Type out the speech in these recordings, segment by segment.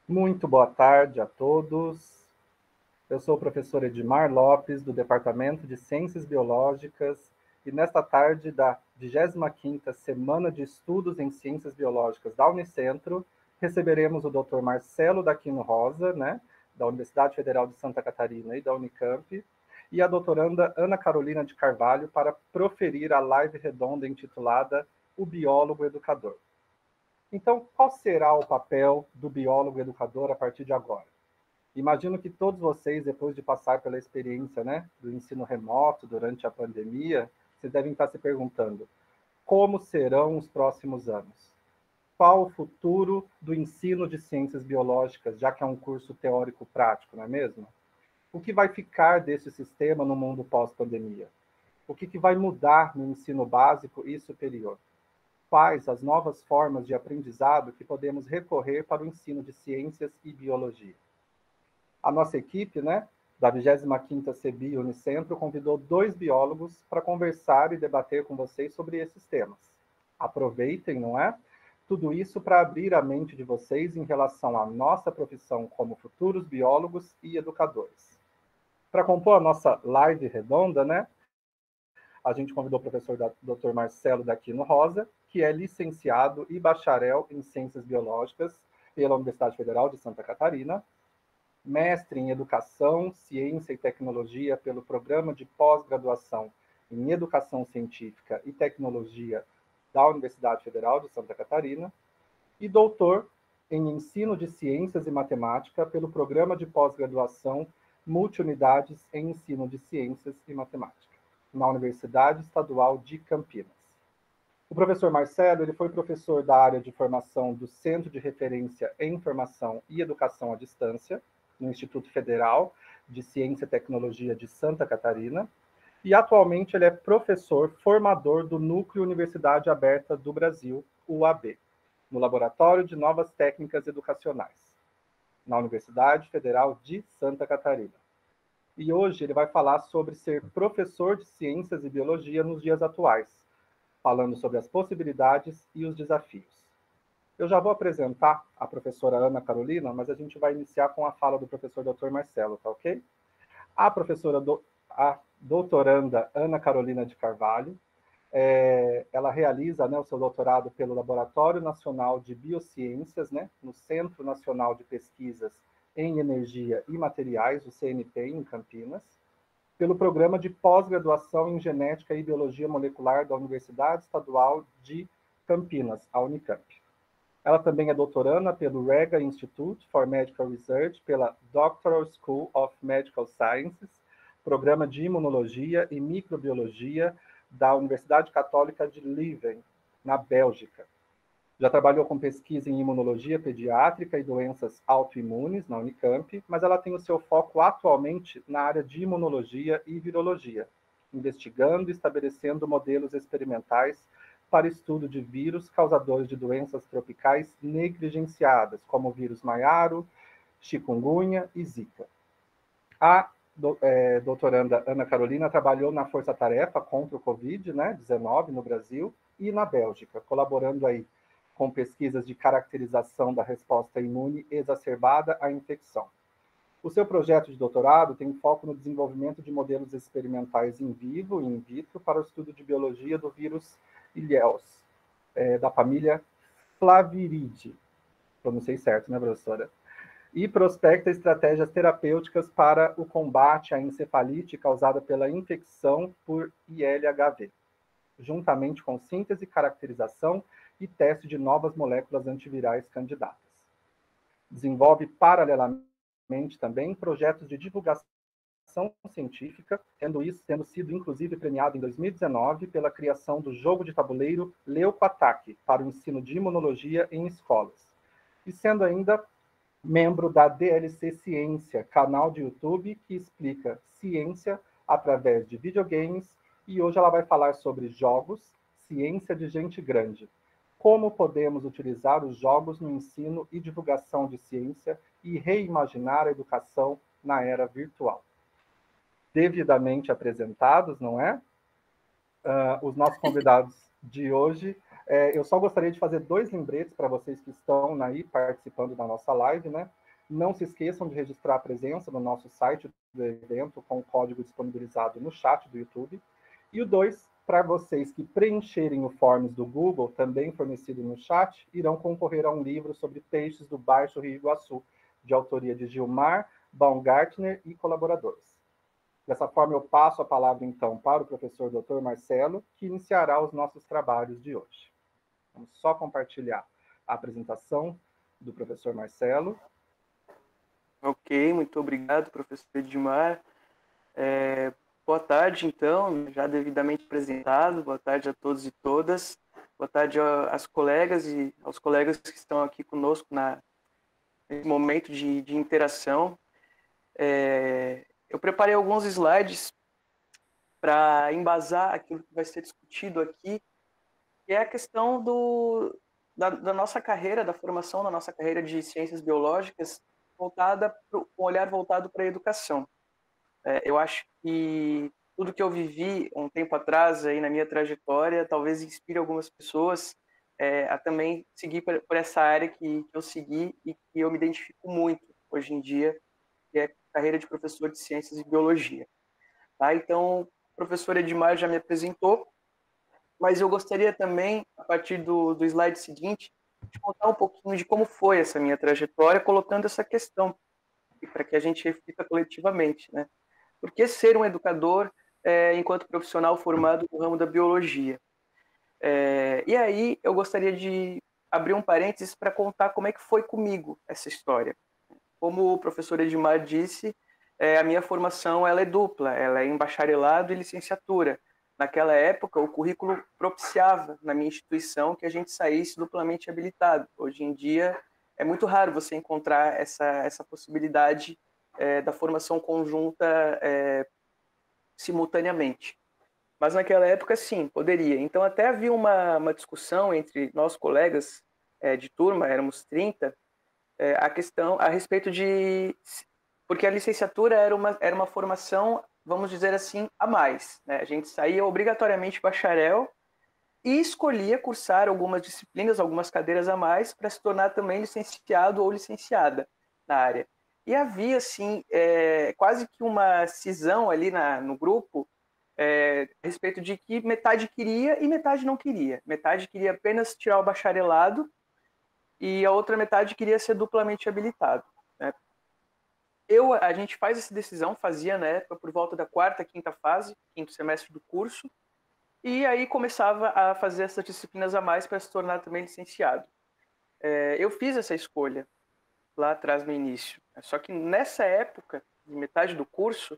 Muito boa tarde a todos. Eu sou o professor Edmar Lopes, do Departamento de Ciências Biológicas, e nesta tarde da 25ª Semana de Estudos em Ciências Biológicas da Unicentro, receberemos o Dr. Marcelo Daquino Rosa, da Universidade Federal de Santa Catarina e da Unicamp, e a doutoranda Ana Carolina de Carvalho para proferir a live redonda intitulada O Biólogo Educador. Então, qual será o papel do biólogo educador a partir de agora? Imagino que todos vocês, depois de passar pela experiência, do ensino remoto durante a pandemia, vocês devem estar se perguntando: como serão os próximos anos? Qual o futuro do ensino de ciências biológicas, já que é um curso teórico-prático, não é mesmo? O que vai ficar desse sistema no mundo pós-pandemia? O que vai mudar no ensino básico e superior? Quais as novas formas de aprendizado que podemos recorrer para o ensino de ciências e biologia? A nossa equipe, da 25ª CEBI Unicentro, convidou 2 biólogos para conversar e debater com vocês sobre esses temas. Aproveitem, não é? Tudo isso para abrir a mente de vocês em relação à nossa profissão como futuros biólogos e educadores. Para compor a nossa live redonda, a gente convidou o professor Dr. Marcelo Daquino Rosa, que é licenciado e bacharel em Ciências Biológicas pela Universidade Federal de Santa Catarina, mestre em Educação, Ciência e Tecnologia pelo Programa de Pós-Graduação em Educação Científica e Tecnologia da Universidade Federal de Santa Catarina, e doutor em Ensino de Ciências e Matemática pelo Programa de Pós-Graduação Multiunidades em Ensino de Ciências e Matemática, na Universidade Estadual de Campinas. O professor Marcelo ele foi professor da área de formação do Centro de Referência em Informação e Educação à Distância, no Instituto Federal de Ciência e Tecnologia de Santa Catarina, e atualmente ele é professor formador do Núcleo Universidade Aberta do Brasil, UAB, no Laboratório de Novas Técnicas Educacionais, na Universidade Federal de Santa Catarina. E hoje ele vai falar sobre ser professor de Ciências e Biologia nos dias atuais, falando sobre as possibilidades e os desafios. Eu já vou apresentar a professora Ana Carolina, mas a gente vai iniciar com a fala do professor Dr. Marcelo, tá ok? A doutoranda Ana Carolina de Carvalho, ela realiza o seu doutorado pelo Laboratório Nacional de Biociências, no Centro Nacional de Pesquisas em Energia e Materiais, o CNP, em Campinas, pelo Programa de Pós-Graduação em Genética e Biologia Molecular da Universidade Estadual de Campinas, a Unicamp. Ela também é doutoranda pelo Rega Institute for Medical Research, pela Doctoral School of Medical Sciences, Programa de Imunologia e Microbiologia da Universidade Católica de Leuven, na Bélgica. Já trabalhou com pesquisa em imunologia pediátrica e doenças autoimunes na Unicamp, mas ela tem o seu foco atualmente na área de imunologia e virologia, investigando e estabelecendo modelos experimentais para estudo de vírus causadores de doenças tropicais negligenciadas, como o vírus Maiaro, chikungunya e Zika. A doutoranda Ana Carolina trabalhou na Força Tarefa contra o Covid-19 no Brasil e na Bélgica, colaborando aí com pesquisas de caracterização da resposta imune exacerbada à infecção. O seu projeto de doutorado tem foco no desenvolvimento de modelos experimentais in vivo e in vitro para o estudo de biologia do vírus Ilhéus, da família Flaviridae. Pronunciei certo, né, professora? E prospecta estratégias terapêuticas para o combate à encefalite causada pela infecção por ILHV, juntamente com síntese, caracterização e teste de novas moléculas antivirais candidatas. Desenvolve paralelamente também projetos de divulgação científica, tendo sido inclusive premiado em 2019 pela criação do jogo de tabuleiro Leucoataque para o ensino de imunologia em escolas, e sendo ainda membro da DLC Ciência, canal de YouTube que explica ciência através de videogames, e hoje ela vai falar sobre jogos, ciência de gente grande. Como podemos utilizar os jogos no ensino e divulgação de ciência e reimaginar a educação na era virtual. Devidamente apresentados, não é? Os nossos convidados de hoje. Eu só gostaria de fazer 2 lembretes para vocês que estão aí participando da nossa live, Não se esqueçam de registrar a presença no nosso site do evento com o código disponibilizado no chat do YouTube. E o 2, para vocês que preencherem o forms do Google, também fornecido no chat, irão concorrer a um livro sobre peixes do Baixo Rio Iguaçu, de autoria de Gilmar Baumgartner e colaboradores. Dessa forma, eu passo a palavra, então, para o professor Dr. Marcelo, que iniciará os nossos trabalhos de hoje. Vamos só compartilhar a apresentação do professor Marcelo. Ok, muito obrigado, professor Edmar. Boa tarde, então, já devidamente apresentado. Boa tarde a todos e todas. Boa tarde às colegas e aos colegas que estão aqui conosco nesse momento de interação. Eu preparei alguns slides para embasar aquilo que vai ser discutido aqui, que é a questão da nossa carreira, da formação da nossa carreira de ciências biológicas, com um olhar voltado para a educação. Eu acho que tudo que eu vivi um tempo atrás aí na minha trajetória talvez inspire algumas pessoas a também seguir por essa área que eu segui e que eu me identifico muito hoje em dia, que é a carreira de professor de ciências e biologia. Tá? Então, o professor Edmar já me apresentou, mas eu gostaria também, a partir do slide seguinte, de contar um pouquinho de como foi essa minha trajetória, colocando essa questão, para que a gente reflita coletivamente, né? Por que ser um educador enquanto profissional formado no ramo da biologia? E aí eu gostaria de abrir um parênteses para contar como é que foi comigo essa história. Como o professor Edmar disse, a minha formação ela é dupla, ela é em bacharelado e licenciatura. Naquela época, o currículo propiciava na minha instituição que a gente saísse duplamente habilitado. Hoje em dia, é muito raro você encontrar essa possibilidade da formação conjunta simultaneamente. Mas naquela época, sim, poderia. Então, até havia uma discussão entre nós colegas de turma, éramos 30, a questão a respeito de... Porque a licenciatura era uma formação, vamos dizer assim, a mais. Né? A gente saía obrigatoriamente bacharel e escolhia cursar algumas disciplinas, algumas cadeiras a mais, para se tornar também licenciado ou licenciada na área. E havia, assim, quase que uma cisão ali no grupo a respeito de que metade queria e metade não queria. Metade queria apenas tirar o bacharelado e a outra metade queria ser duplamente habilitado. Né? A gente faz essa decisão, fazia na época por volta da quarta, quinta fase, quinto semestre do curso, e aí começava a fazer essas disciplinas a mais para se tornar também licenciado. Eu fiz essa escolha lá atrás no início, só que nessa época, metade do curso,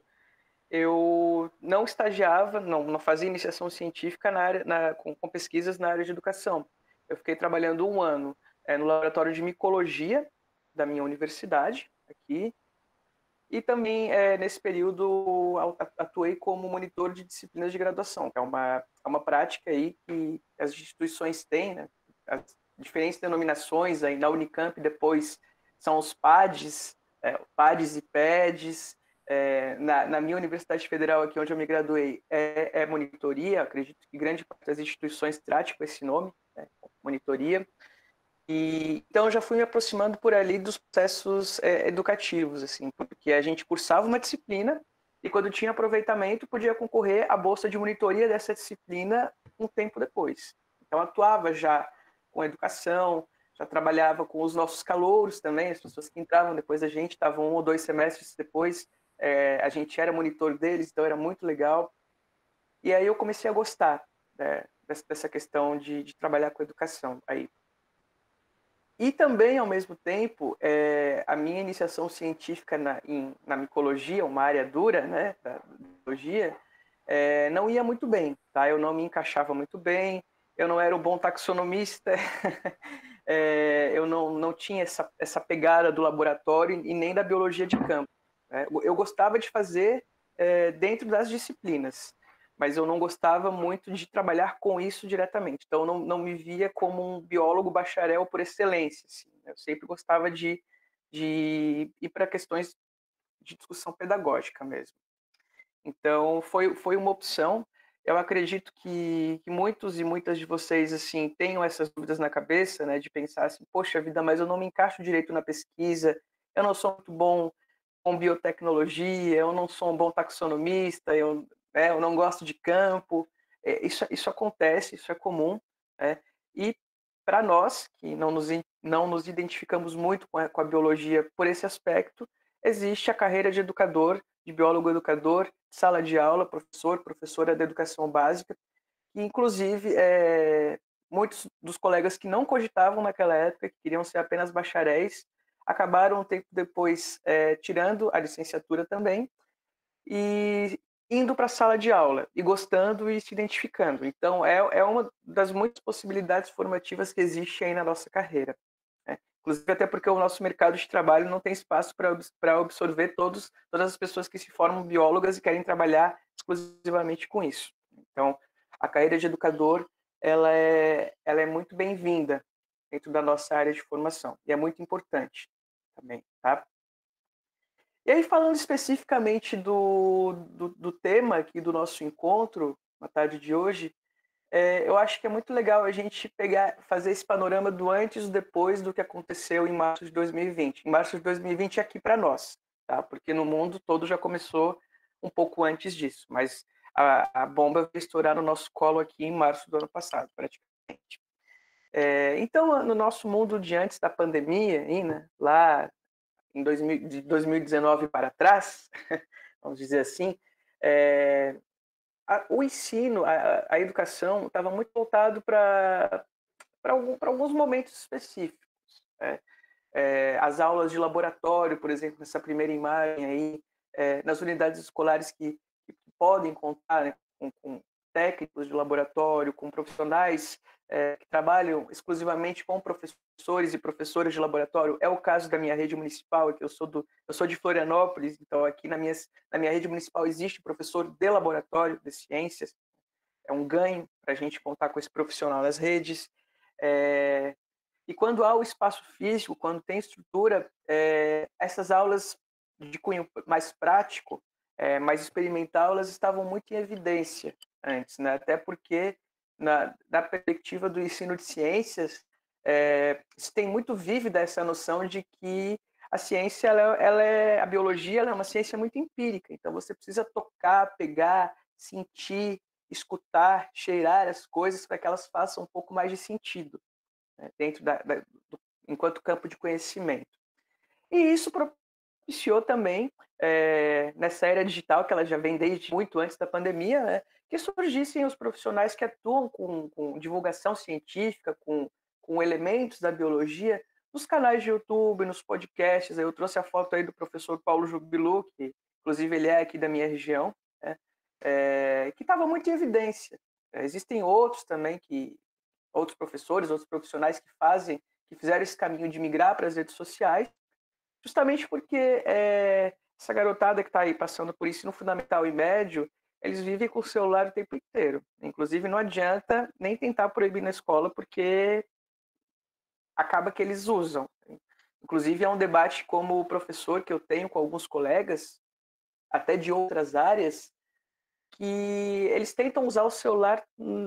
eu não estagiava, não fazia iniciação científica com pesquisas na área de educação. Eu fiquei trabalhando um ano no laboratório de micologia da minha universidade, aqui, e também, nesse período, atuei como monitor de disciplinas de graduação, que é uma prática aí que as instituições têm, né? As diferentes denominações aí na Unicamp depois são os PADs, PADs e PEDs. Na minha Universidade Federal, aqui onde eu me graduei, é monitoria. Acredito que grande parte das instituições trate com esse nome, né? Monitoria. E então eu já fui me aproximando por ali dos processos educativos, assim, porque a gente cursava uma disciplina e quando tinha aproveitamento podia concorrer à bolsa de monitoria dessa disciplina um tempo depois. Então atuava já com educação, já trabalhava com os nossos calouros também, as pessoas que entravam depois da gente, estavam 1 ou 2 semestres depois, a gente era monitor deles, então era muito legal. E aí eu comecei a gostar, né, dessa questão de trabalhar com educação aí. E também, ao mesmo tempo, a minha iniciação científica na micologia, uma área dura, né, da biologia, não ia muito bem, tá? Eu não me encaixava muito bem, eu não era um bom taxonomista, eu não tinha essa pegada do laboratório e nem da biologia de campo. Né? Eu gostava de fazer dentro das disciplinas, mas eu não gostava muito de trabalhar com isso diretamente. Então, eu não me via como um biólogo bacharel por excelência. Assim. Eu sempre gostava de ir para questões de discussão pedagógica mesmo. Então, foi uma opção. Eu acredito que muitos e muitas de vocês assim tenham essas dúvidas na cabeça, né, de pensar assim, poxa vida, mas eu não me encaixo direito na pesquisa, eu não sou muito bom com biotecnologia, eu não sou um bom taxonomista, eu não gosto de campo. Isso acontece, isso é comum, né? E para nós, que não nos identificamos muito com a biologia por esse aspecto, existe a carreira de educador, de biólogo educador, sala de aula, professor, professora da educação básica, que inclusive muitos dos colegas que não cogitavam naquela época, que queriam ser apenas bacharéis, acabaram um tempo depois tirando a licenciatura também e indo para a sala de aula e gostando e se identificando. Então, é uma das muitas possibilidades formativas que existe aí na nossa carreira, né? Inclusive, até porque o nosso mercado de trabalho não tem espaço para absorver todas as pessoas que se formam biólogas e querem trabalhar exclusivamente com isso. Então, a carreira de educador ela é muito bem-vinda dentro da nossa área de formação e é muito importante também, tá? E aí, falando especificamente do tema aqui do nosso encontro, na tarde de hoje, eu acho que é muito legal a gente fazer esse panorama do antes e depois do que aconteceu em março de 2020. Em março de 2020 é aqui para nós, tá? Porque no mundo todo já começou um pouco antes disso, mas a bomba veio estourar no nosso colo aqui em março do ano passado, praticamente. Então, no nosso mundo de antes da pandemia, né, lá de 2019 para trás, vamos dizer assim, o ensino, a educação estava muito voltado para alguns momentos específicos, né? As aulas de laboratório, por exemplo, nessa primeira imagem aí, nas unidades escolares que podem contar, né, com técnicos de laboratório, com profissionais que trabalham exclusivamente com professores e professoras de laboratório. É o caso da minha rede municipal, que eu sou de Florianópolis, então aqui na minha rede municipal existe professor de laboratório de ciências. É um ganho para a gente contar com esse profissional nas redes. E quando há o espaço físico, quando tem estrutura, essas aulas de cunho mais prático, mais experimental, elas estavam muito em evidência antes, né? Até porque, na perspectiva do ensino de ciências, se tem muito vívida essa noção de que a ciência, a biologia, ela é uma ciência muito empírica. Então, você precisa tocar, pegar, sentir, escutar, cheirar as coisas para que elas façam um pouco mais de sentido, né, dentro enquanto campo de conhecimento. E isso propiciou também, nessa era digital, que ela já vem desde muito antes da pandemia, né, que surgissem os profissionais que atuam com divulgação científica, com elementos da biologia, nos canais de YouTube, nos podcasts. Eu trouxe a foto aí do professor Paulo Jubilu, que inclusive ele é aqui da minha região, né, que estava muito em evidência. Existem outros também outros professores, outros profissionais que fizeram esse caminho de migrar para as redes sociais, justamente porque essa garotada que está aí passando por ensino fundamental e médio, eles vivem com o celular o tempo inteiro. Inclusive, não adianta nem tentar proibir na escola, porque acaba que eles usam. Inclusive, é um debate como professor que eu tenho com alguns colegas, até de outras áreas, que eles tentam usar o celular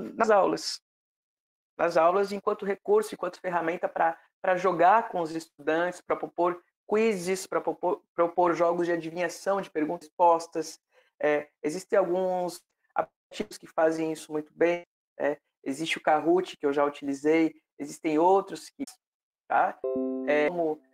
nas aulas enquanto recurso, enquanto ferramenta para jogar com os estudantes, para propor quizzes, para propor jogos de adivinhação, de perguntas e respostas. Existem alguns aplicativos que fazem isso muito bem. Existe o Kahoot, que eu já utilizei, existem outros que, tá? Como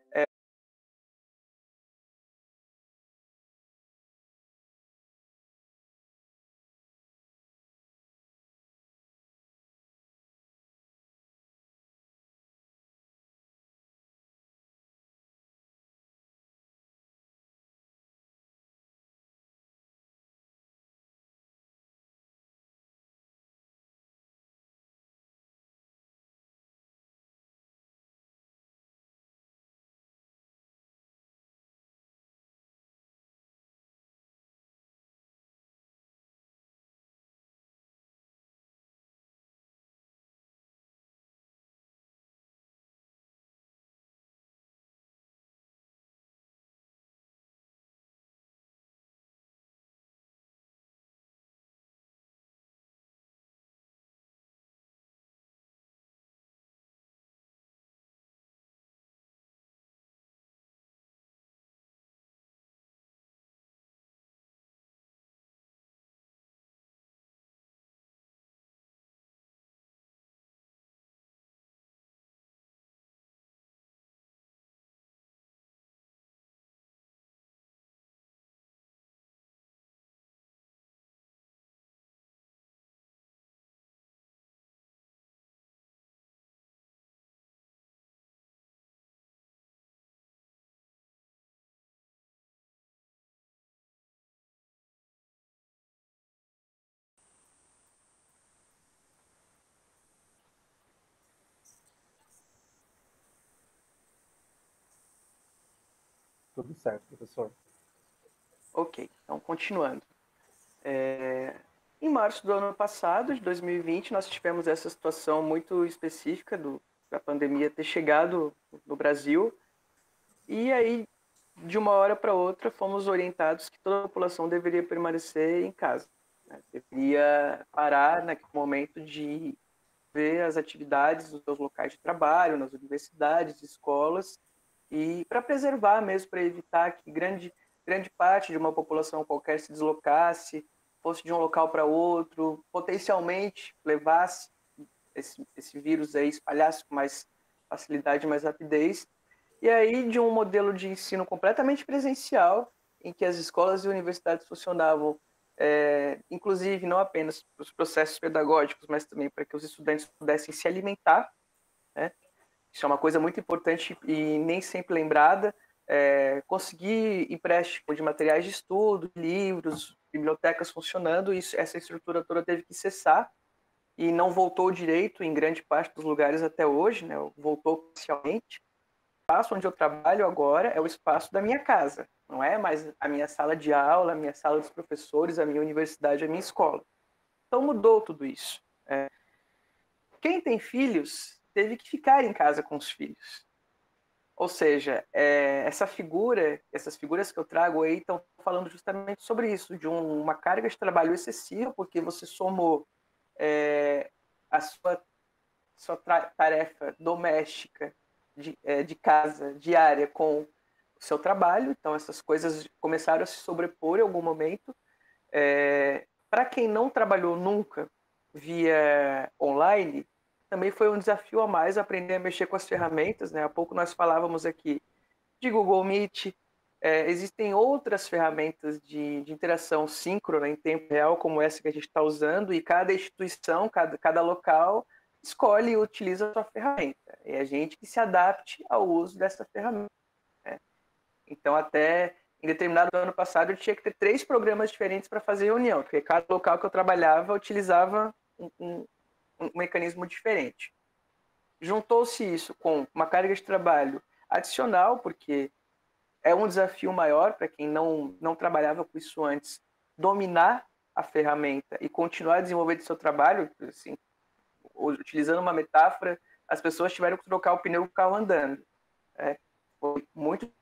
Tudo certo, professor. Ok, então continuando. Em março do ano passado, de 2020, nós tivemos essa situação muito específica da pandemia ter chegado no Brasil, e aí, de uma hora para outra, fomos orientados que toda a população deveria permanecer em casa, né? Deveria parar naquele momento de ver as atividades nos seus locais de trabalho, nas universidades, escolas, e para preservar mesmo, para evitar que grande parte de uma população qualquer se deslocasse, fosse de um local para outro, potencialmente levasse esse vírus aí, espalhasse com mais facilidade, mais rapidez. E aí, de um modelo de ensino completamente presencial, em que as escolas e universidades funcionavam, inclusive não apenas para os processos pedagógicos, mas também para que os estudantes pudessem se alimentar, né? Isso é uma coisa muito importante e nem sempre lembrada. Conseguir empréstimo de materiais de estudo, livros, bibliotecas funcionando, essa estrutura toda teve que cessar e não voltou direito em grande parte dos lugares até hoje, né? Voltou parcialmente. O espaço onde eu trabalho agora é o espaço da minha casa, não é mais a minha sala de aula, a minha sala dos professores, a minha universidade, a minha escola. Então mudou tudo isso. Quem tem filhos teve que ficar em casa com os filhos. Ou seja, essas figuras que eu trago aí estão falando justamente sobre isso, de uma carga de trabalho excessiva, porque você somou a sua tarefa doméstica de casa diária com o seu trabalho, então essas coisas começaram a se sobrepor em algum momento. Para quem não trabalhou nunca via online, também foi um desafio a mais aprender a mexer com as ferramentas, né? Há pouco nós falávamos aqui de Google Meet, existem outras ferramentas de interação síncrona em tempo real, como essa que a gente está usando, e cada instituição, cada local, escolhe e utiliza a sua ferramenta. É a gente que se adapte ao uso dessa ferramenta, né? Então, até em determinado ano passado, eu tinha que ter 3 programas diferentes para fazer reunião, porque cada local que eu trabalhava utilizava um mecanismo diferente. Juntou-se isso com uma carga de trabalho adicional, porque é um desafio maior para quem não trabalhava com isso antes, dominar a ferramenta e continuar a desenvolver seu trabalho. Assim, utilizando uma metáfora, as pessoas tiveram que trocar o pneu do carro andando. Foi muito.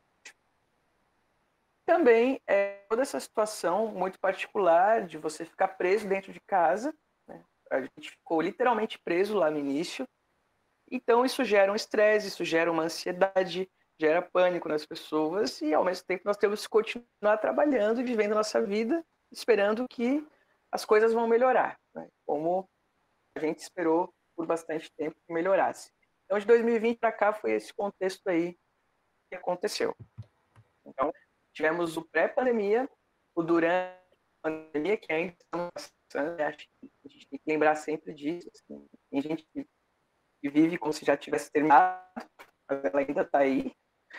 Também toda essa situação muito particular de você ficar preso dentro de casa, né? A gente ficou literalmente preso lá no início. Então isso gera um estresse, isso gera uma ansiedade, gera pânico nas pessoas e ao mesmo tempo nós temos que continuar trabalhando e vivendo a nossa vida, esperando que as coisas vão melhorar, né? Como a gente esperou por bastante tempo que melhorasse. Então de 2020 para cá foi esse contexto aí que aconteceu. Então tivemos o pré-pandemia, o durante a pandemia, que ainda estamos passando, acho que a gente tem que lembrar sempre disso. Assim, tem gente que vive como se já tivesse terminado, mas ela ainda está aí.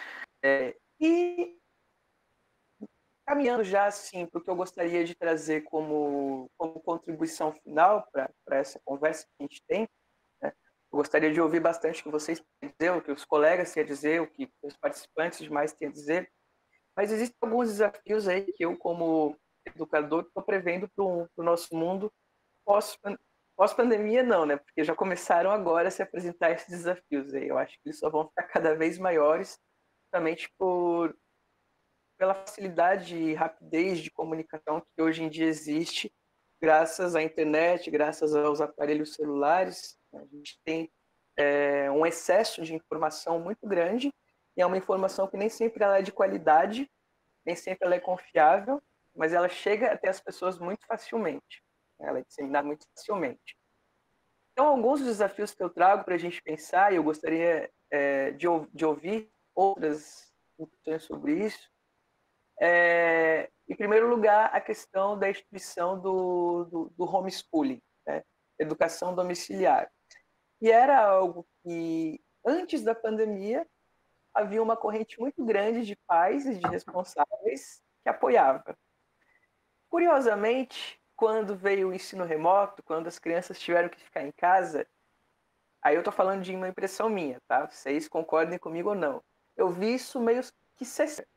E caminhando já assim para o que eu gostaria de trazer como contribuição final para essa conversa que a gente tem, né? Eu gostaria de ouvir bastante o que vocês têm a dizer, o que os colegas têm a dizer, o que os participantes demais têm a dizer, mas existem alguns desafios aí que eu, como educador, estou prevendo para o nosso mundo pós-pandemia, não, né? Porque já começaram agora a se apresentar esses desafios aí. Eu acho que eles só vão ficar cada vez maiores, justamente pela facilidade e rapidez de comunicação que hoje em dia existe, graças à internet, graças aos aparelhos celulares. A gente tem um excesso de informação muito grande, e é uma informação que nem sempre ela é de qualidade, nem sempre ela é confiável, mas ela chega até as pessoas muito facilmente. Ela é disseminada muito facilmente. Então, alguns dos desafios que eu trago para a gente pensar, e eu gostaria de ouvir outras discussões sobre isso, em primeiro lugar, a questão da instituição do homeschooling, né? Educação domiciliar. E era algo que, antes da pandemia, havia uma corrente muito grande de pais e de responsáveis que apoiava. Curiosamente, quando veio o ensino remoto, quando as crianças tiveram que ficar em casa, aí eu estou falando de uma impressão minha, tá? Vocês concordem comigo ou não? Eu vi isso meio que cessar.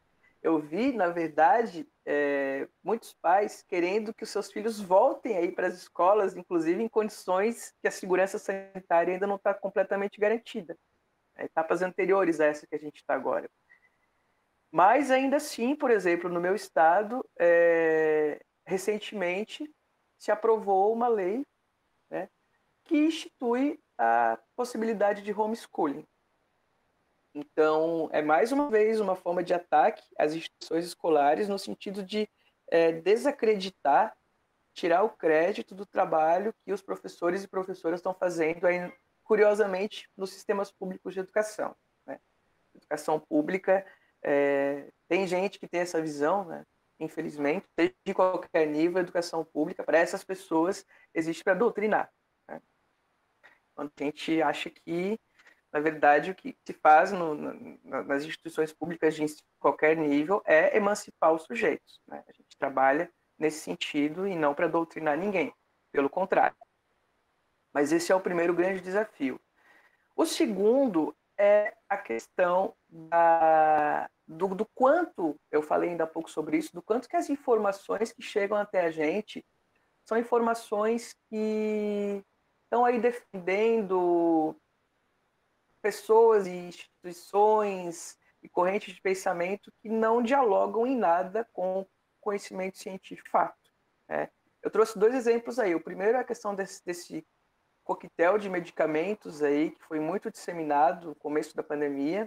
eu vi, na verdade, muitos pais querendo que os seus filhos voltem aí para as escolas, inclusive em condições que a segurança sanitária ainda não está completamente garantida. Etapas anteriores a essa que a gente está agora. Mas ainda assim, por exemplo, no meu estado, recentemente se aprovou uma lei, né, que institui a possibilidade de homeschooling. Então, é mais uma vez uma forma de ataque às instituições escolares no sentido de desacreditar, tirar o crédito do trabalho que os professores e professoras estão fazendo, aí, curiosamente, nos sistemas públicos de educação. Né? Educação pública, tem gente que tem essa visão, né? Infelizmente, de qualquer nível, a educação pública, para essas pessoas, existe para doutrinar. Né? Quando a gente acha que, na verdade, o que se faz nas instituições públicas de qualquer nível é emancipar os sujeitos. Né? A gente trabalha nesse sentido e não para doutrinar ninguém, pelo contrário. Mas esse é o primeiro grande desafio. O segundo é a questão do quanto, eu falei ainda há pouco sobre isso, do quanto que as informações que chegam até a gente são informações que estão aí defendendo pessoas e instituições e correntes de pensamento que não dialogam em nada com conhecimento científico fato. Né? Eu trouxe 2 exemplos aí. O primeiro é a questão desse coquetel de medicamentos aí que foi muito disseminado no começo da pandemia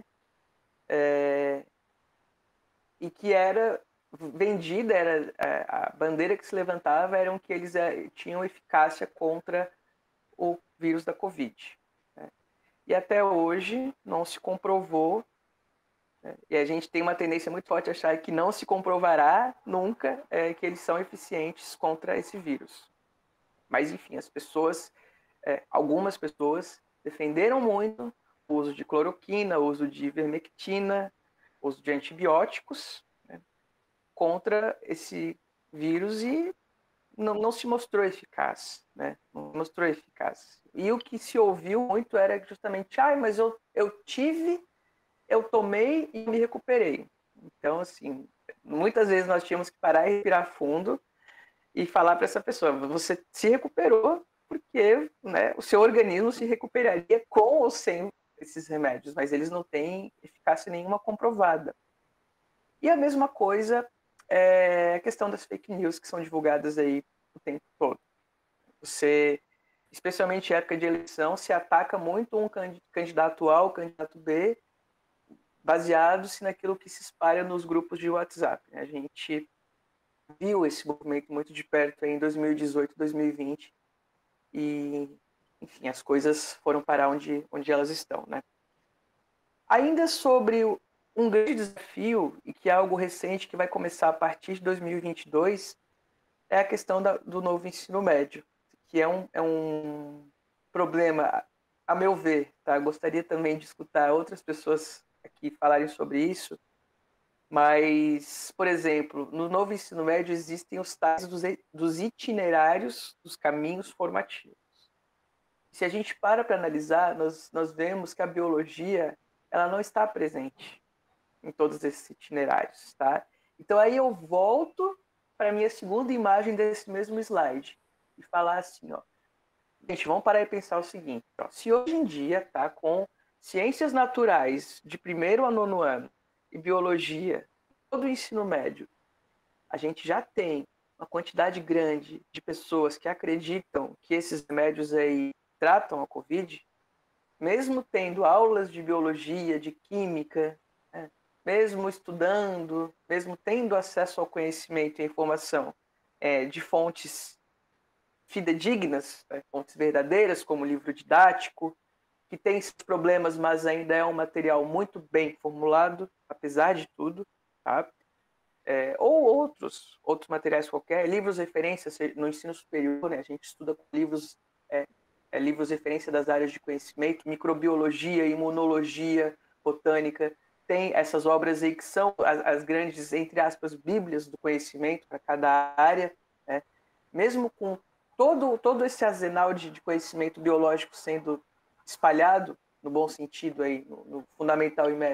e que era vendida, a bandeira que se levantava eram que eles tinham eficácia contra o vírus da Covid. Né? E até hoje não se comprovou, né? E a gente tem uma tendência muito forte a achar que não se comprovará nunca que eles são eficientes contra esse vírus. Mas, enfim, as pessoas, algumas pessoas defenderam muito o uso de cloroquina, o uso de ivermectina, o uso de antibióticos, né, contra esse vírus e não se mostrou eficaz, né? Não mostrou eficaz. E o que se ouviu muito era justamente, mas eu tive, eu tomei e me recuperei. Então, assim, muitas vezes nós tínhamos que parar e respirar fundo e falar para essa pessoa, você se recuperou porque, né, o seu organismo se recuperaria com ou sem esses remédios, mas eles não têm eficácia nenhuma comprovada. E a mesma coisa é a questão das fake news que são divulgadas aí o tempo todo. Você, especialmente em época de eleição, se ataca muito um candidato A ou candidato B, baseado-se naquilo que se espalha nos grupos de WhatsApp. A gente viu esse movimento muito de perto em 2018, 2020, e, enfim, as coisas foram parar onde elas estão, né? Ainda sobre um grande desafio, e que é algo recente que vai começar a partir de 2022, é a questão do novo ensino médio, que é um problema, a meu ver, tá? Gostaria também de escutar outras pessoas aqui falarem sobre isso, mas, por exemplo, no novo ensino médio existem os tais dos itinerários dos caminhos formativos. Se a gente para analisar, nós vemos que a biologia ela não está presente em todos esses itinerários, tá? Então aí eu volto para a minha segunda imagem desse mesmo slide e falar assim, ó, gente, vamos parar e pensar o seguinte, ó, se hoje em dia, tá, com ciências naturais de 1º a 9º ano e biologia, todo o ensino médio, a gente já tem uma quantidade grande de pessoas que acreditam que esses remédios aí tratam a Covid, mesmo tendo aulas de biologia, de química, né, mesmo estudando, mesmo tendo acesso ao conhecimento e informação de fontes fidedignas, né, fontes verdadeiras, como livro didático, que tem esses problemas, mas ainda é um material muito bem formulado, apesar de tudo, tá? Ou outros materiais qualquer, livros referências no ensino superior, né? A gente estuda com livros referência das áreas de conhecimento, microbiologia, imunologia, botânica, tem essas obras aí que são as grandes, entre aspas, bíblias do conhecimento para cada área, né? Mesmo com todo esse arsenal de conhecimento biológico sendo espalhado, no bom sentido, aí, no fundamental e médio,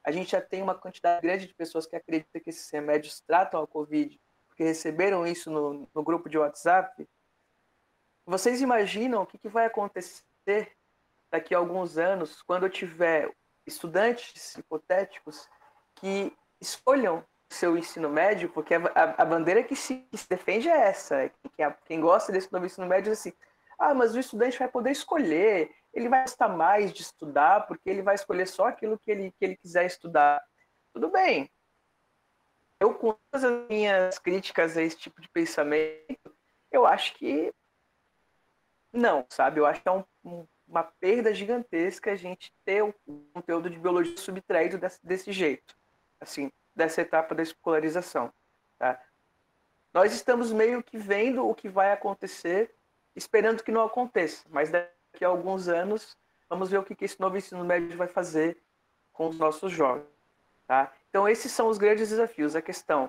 a gente já tem uma quantidade grande de pessoas que acreditam que esses remédios tratam a Covid, porque receberam isso no grupo de WhatsApp. Vocês imaginam o que vai acontecer daqui a alguns anos, quando eu tiver estudantes hipotéticos que escolham seu ensino médio, porque a bandeira que se defende é essa, quem gosta desse novo ensino médio diz assim, mas o estudante vai poder escolher, ele vai gostar mais de estudar, porque ele vai escolher só aquilo que ele quiser estudar. Tudo bem. Eu, com todas as minhas críticas a esse tipo de pensamento, eu acho que não, sabe? Eu acho que é uma perda gigantesca a gente ter o conteúdo de biologia subtraído desse jeito, assim, dessa etapa da escolarização, tá? Nós estamos meio que vendo o que vai acontecer, esperando que não aconteça, mas daqui a alguns anos vamos ver o que esse novo ensino médio vai fazer com os nossos jovens, tá? Então esses são os grandes desafios, a questão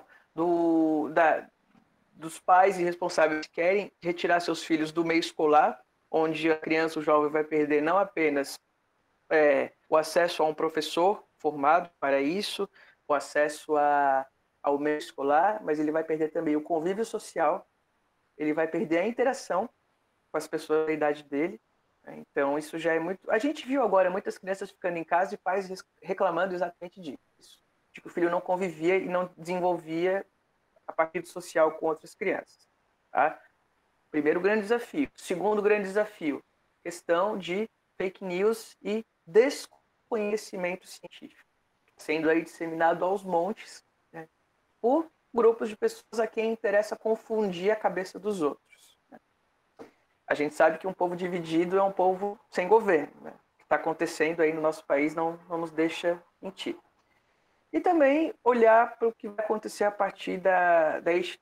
dos pais e responsáveis que querem retirar seus filhos do meio escolar, onde a criança, o jovem, vai perder não apenas o acesso a um professor formado para isso, o acesso ao meio escolar, mas ele vai perder também o convívio social, ele vai perder a interação com as pessoas da idade dele. Então, isso já é muito... A gente viu agora muitas crianças ficando em casa e pais reclamando exatamente disso. De que o filho não convivia e não desenvolvia a parte social com outras crianças. Tá? Primeiro grande desafio. Segundo grande desafio, questão de fake news e desconhecimento científico, sendo aí disseminado aos montes, né, por grupos de pessoas a quem interessa confundir a cabeça dos outros. Né? A gente sabe que um povo dividido é um povo sem governo. Né? O que está acontecendo aí no nosso país não nos deixa mentir. E também olhar para o que vai acontecer a partir da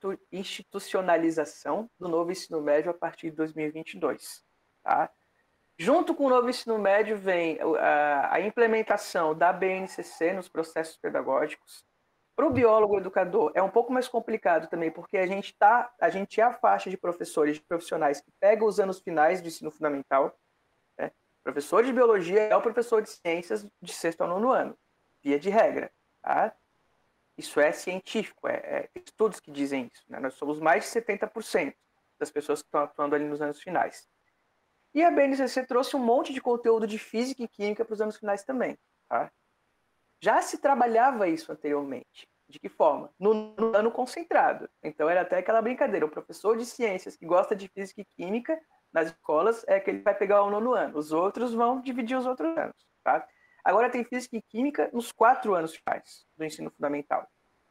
institucionalização do novo ensino médio a partir de 2022. Tá? Junto com o novo ensino médio vem a implementação da BNCC nos processos pedagógicos. Para o biólogo educador é um pouco mais complicado também, porque a gente é a faixa de professores, de profissionais que pegam os anos finais do ensino fundamental. Né? Professor de biologia é o professor de ciências de sexto ao nono ano, via de regra. Tá? Isso é científico, estudos que dizem isso. Né? Nós somos mais de 70% das pessoas que estão atuando ali nos anos finais. E a BNCC trouxe um monte de conteúdo de física e química para os anos finais também. Tá? Já se trabalhava isso anteriormente. De que forma? No ano concentrado. Então era até aquela brincadeira. O professor de ciências que gosta de física e química nas escolas é que ele vai pegar o nono ano. Os outros vão dividir os outros anos. Tá? Agora tem física e química nos 4 anos finais do ensino fundamental.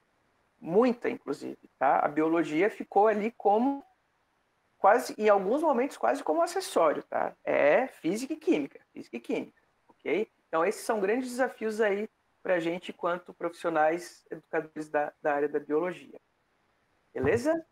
Muita, inclusive. Tá? A biologia ficou ali como quase, em alguns momentos, quase como acessório. Tá? É física e química. Física e química. Ok? Então, esses são grandes desafios aí para a gente, enquanto profissionais educadores da área da biologia. Beleza?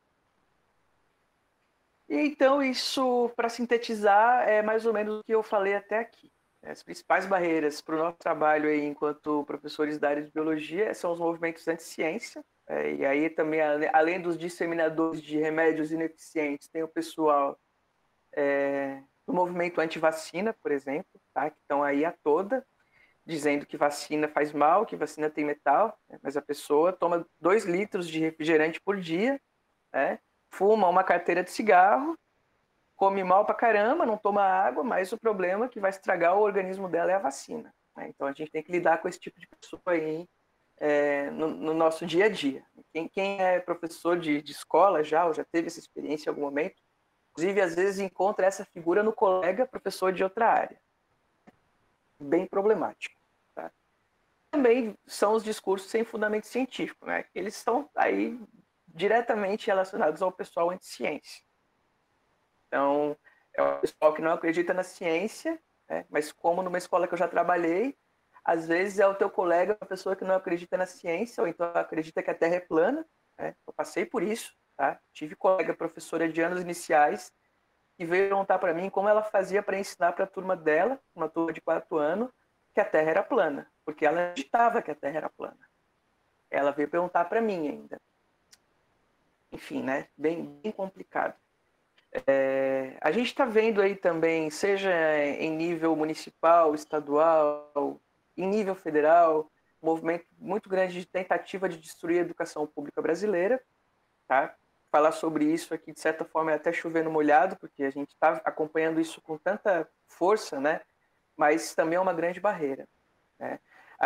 E então, isso, para sintetizar, é mais ou menos o que eu falei até aqui. As principais barreiras para o nosso trabalho aí, enquanto professores da área de biologia, são os movimentos anti-ciência, e aí também, além dos disseminadores de remédios ineficientes, tem o pessoal do movimento anti-vacina, por exemplo, tá? Que estão aí a toda, dizendo que vacina faz mal, que vacina tem metal, né? Mas a pessoa toma 2 litros de refrigerante por dia, né? Fuma uma carteira de cigarro, come mal pra caramba, não toma água, mas o problema que vai estragar o organismo dela é a vacina. Né? Então a gente tem que lidar com esse tipo de pessoa aí no nosso dia a dia. Quem é professor de escola ou já teve essa experiência em algum momento, inclusive às vezes encontra essa figura no colega professor de outra área. Bem problemático. Tá? Também são os discursos sem fundamento científico, né? Eles estão aí diretamente relacionados ao pessoal anti-ciência. Então, é o pessoal que não acredita na ciência, né? Mas como numa escola que eu já trabalhei, às vezes é o teu colega, a pessoa que não acredita na ciência, ou então acredita que a Terra é plana. Né? Eu passei por isso, tá? Tive colega professora de anos iniciais que veio perguntar para mim como ela fazia para ensinar para a turma dela, uma turma de 4 anos, que a Terra era plana, porque ela acreditava que a Terra era plana. Ela veio perguntar para mim ainda. Enfim, né? Bem complicado. A gente está vendo aí também, seja em nível municipal, estadual, em nível federal, movimento muito grande de tentativa de destruir a educação pública brasileira, tá? Falar sobre isso aqui, de certa forma, é até chover no molhado, porque a gente está acompanhando isso com tanta força, né? Mas também é uma grande barreira, né?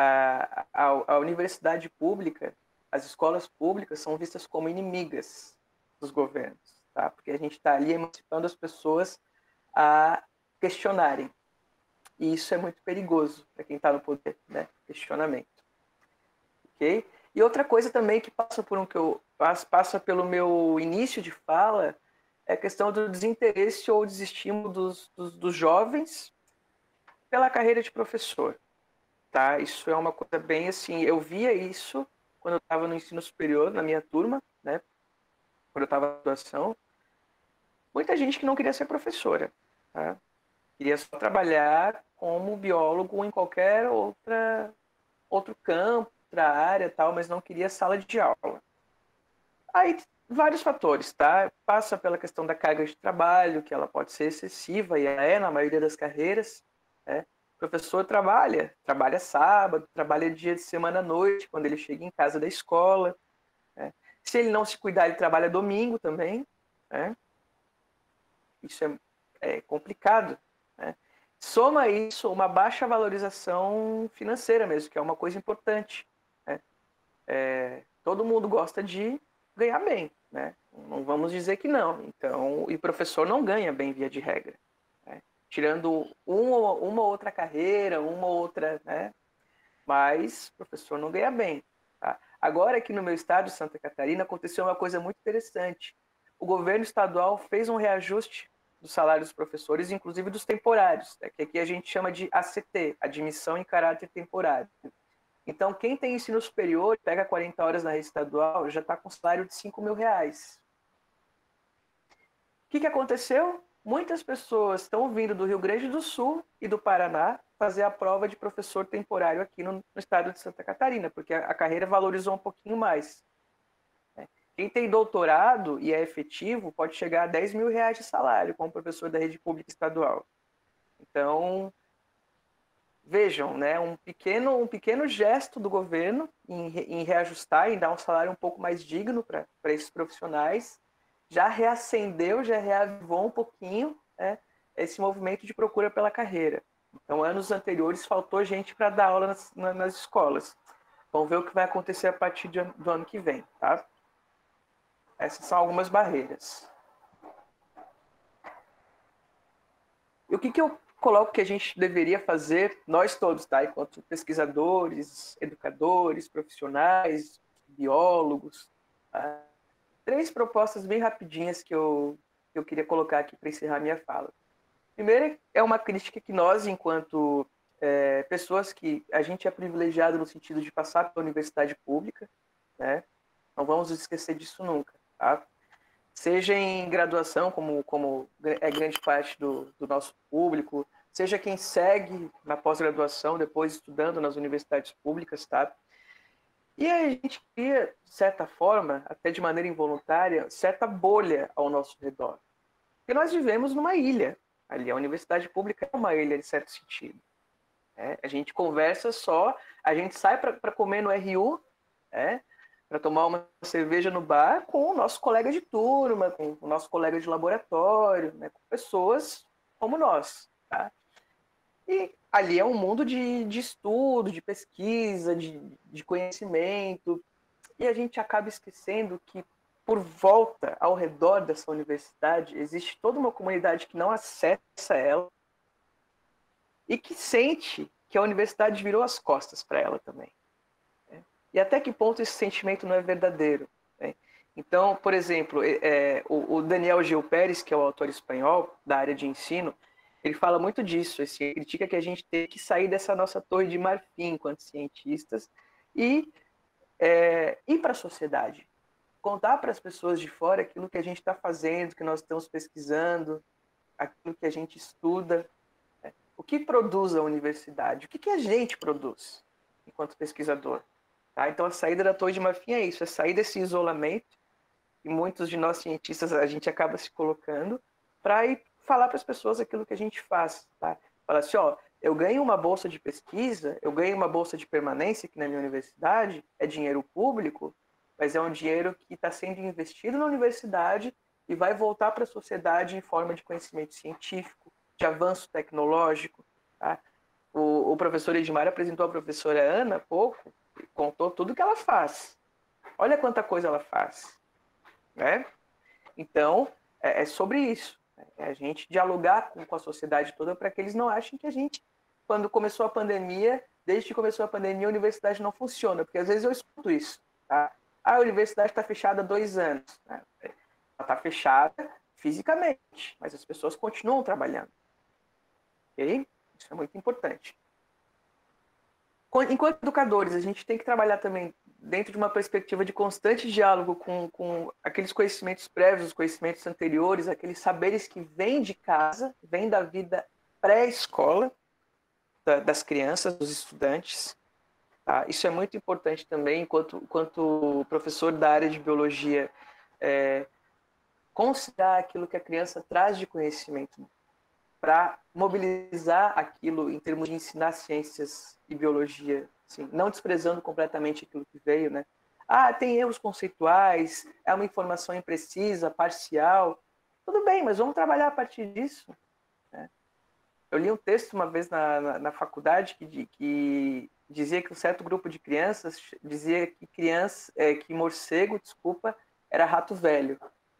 A universidade pública, as escolas públicas são vistas como inimigas dos governos, tá? Porque a gente está ali emancipando as pessoas a questionarem. E isso é muito perigoso para quem está no poder, né? Questionamento. Ok? E outra coisa também que passa por passa pelo meu início de fala é a questão do desinteresse ou desestímulo dos jovens pela carreira de professor, tá? Isso é uma coisa bem assim, eu via isso quando eu estava no ensino superior, na minha turma, né? Quando eu estava na graduação, muita gente que não queria ser professora, tá? Queria só trabalhar como biólogo em qualquer outro campo, outra área, tal, mas não queria sala de aula. Aí, vários fatores, tá? Passa pela questão da carga de trabalho, que ela pode ser excessiva, e é na maioria das carreiras, né? O professor trabalha sábado, trabalha dia de semana à noite, quando ele chega em casa da escola, né? Se ele não se cuidar, ele trabalha domingo também, né? Isso é complicado, né? Soma isso uma baixa valorização financeira mesmo, que é uma coisa importante, né? Todo mundo gosta de ganhar bem, né? Não vamos dizer que não. Então, e professor não ganha bem via de regra, né? Tirando uma outra carreira, uma outra, né? Mas professor não ganha bem. Tá? Agora aqui no meu estado, Santa Catarina, aconteceu uma coisa muito interessante. O governo estadual fez um reajuste dos salários dos professores, inclusive dos temporários, né? Que aqui a gente chama de ACT, admissão em caráter temporário. Então, quem tem ensino superior, pega 40 horas na rede estadual, já está com salário de R$ 5.000. O que aconteceu? Muitas pessoas estão vindo do Rio Grande do Sul e do Paraná fazer a prova de professor temporário aqui no estado de Santa Catarina, porque a carreira valorizou um pouquinho mais. Quem tem doutorado e é efetivo pode chegar a R$ 10.000 de salário como professor da rede pública estadual. Então, vejam, né, um pequeno gesto do governo em reajustar, em dar um salário um pouco mais digno para esses profissionais, já reacendeu, já reavivou um pouquinho, né, esse movimento de procura pela carreira. Então, anos anteriores faltou gente para dar aula nas escolas. Vamos ver o que vai acontecer a partir do ano que vem, tá? Essas são algumas barreiras. E o que eu coloco que a gente deveria fazer, nós todos, tá? Enquanto pesquisadores, educadores, profissionais, biólogos, tá? 3 propostas bem rapidinhas que eu queria colocar aqui para encerrar minha fala. Primeiro, é uma crítica que nós, enquanto pessoas que a gente é privilegiado no sentido de passar pela universidade pública, né? Não vamos esquecer disso nunca, tá? Seja em graduação, como é grande parte do nosso público, seja quem segue na pós-graduação, depois estudando nas universidades públicas, tá? E a gente cria, de certa forma, até de maneira involuntária, certa bolha ao nosso redor. Porque nós vivemos numa ilha. Ali, a universidade pública é uma ilha, de certo sentido. A gente conversa só, a gente sai para comer no RU, para tomar uma cerveja no bar com o nosso colega de turma, com o nosso colega de laboratório, né, com pessoas como nós. Tá? E ali é um mundo de estudo, de pesquisa, de conhecimento, e a gente acaba esquecendo que por volta, ao redor dessa universidade, existe toda uma comunidade que não acessa ela e que sente que a universidade virou as costas para ela também. E até que ponto esse sentimento não é verdadeiro? Né? Então, por exemplo, o Daniel Gil Pérez, que é o autor espanhol da área de ensino, ele fala muito disso, assim, critica que a gente tem que sair dessa nossa torre de marfim enquanto cientistas e ir para a sociedade, contar para as pessoas de fora aquilo que a gente está fazendo, que nós estamos pesquisando, aquilo que a gente estuda, né? O que produz a universidade, o que a gente produz enquanto pesquisador. Tá? Então, a saída da torre de marfim é isso, é sair desse isolamento, e muitos de nós cientistas a gente acaba se colocando, para ir falar para as pessoas aquilo que a gente faz. Tá? Falar assim, ó, Eu ganho uma bolsa de pesquisa, eu ganho uma bolsa de permanência aqui na minha universidade, é dinheiro público, mas é um dinheiro que está sendo investido na universidade e vai voltar para a sociedade em forma de conhecimento científico, de avanço tecnológico. Tá? O professor Edmar apresentou a professora Ana há pouco, e contou tudo que ela faz. Olha quanta coisa ela faz. Né? Então, é sobre isso. É a gente dialogar com a sociedade toda para que eles não achem que a gente, quando começou a pandemia, desde que começou a pandemia, a universidade não funciona. Porque às vezes eu escuto isso. Tá? A universidade está fechada há 2 anos. Né? Ela está fechada fisicamente, mas as pessoas continuam trabalhando. Okay? Isso é muito importante. Enquanto educadores, a gente tem que trabalhar também dentro de uma perspectiva de constante diálogo com aqueles conhecimentos prévios, os conhecimentos anteriores, aqueles saberes que vêm de casa, vêm da vida pré-escola, das crianças, dos estudantes. Tá? Isso é muito importante também, enquanto professor da área de biologia, considerar aquilo que a criança traz de conhecimento para mobilizar aquilo em termos de ensinar ciências e biologia, assim, não desprezando completamente aquilo que veio, né? Ah, tem erros conceituais, é uma informação imprecisa, parcial. Tudo bem, mas vamos trabalhar a partir disso. Né? Eu li um texto uma vez na faculdade que dizia que um certo grupo de crianças dizia que morcego, desculpa, era rato velho.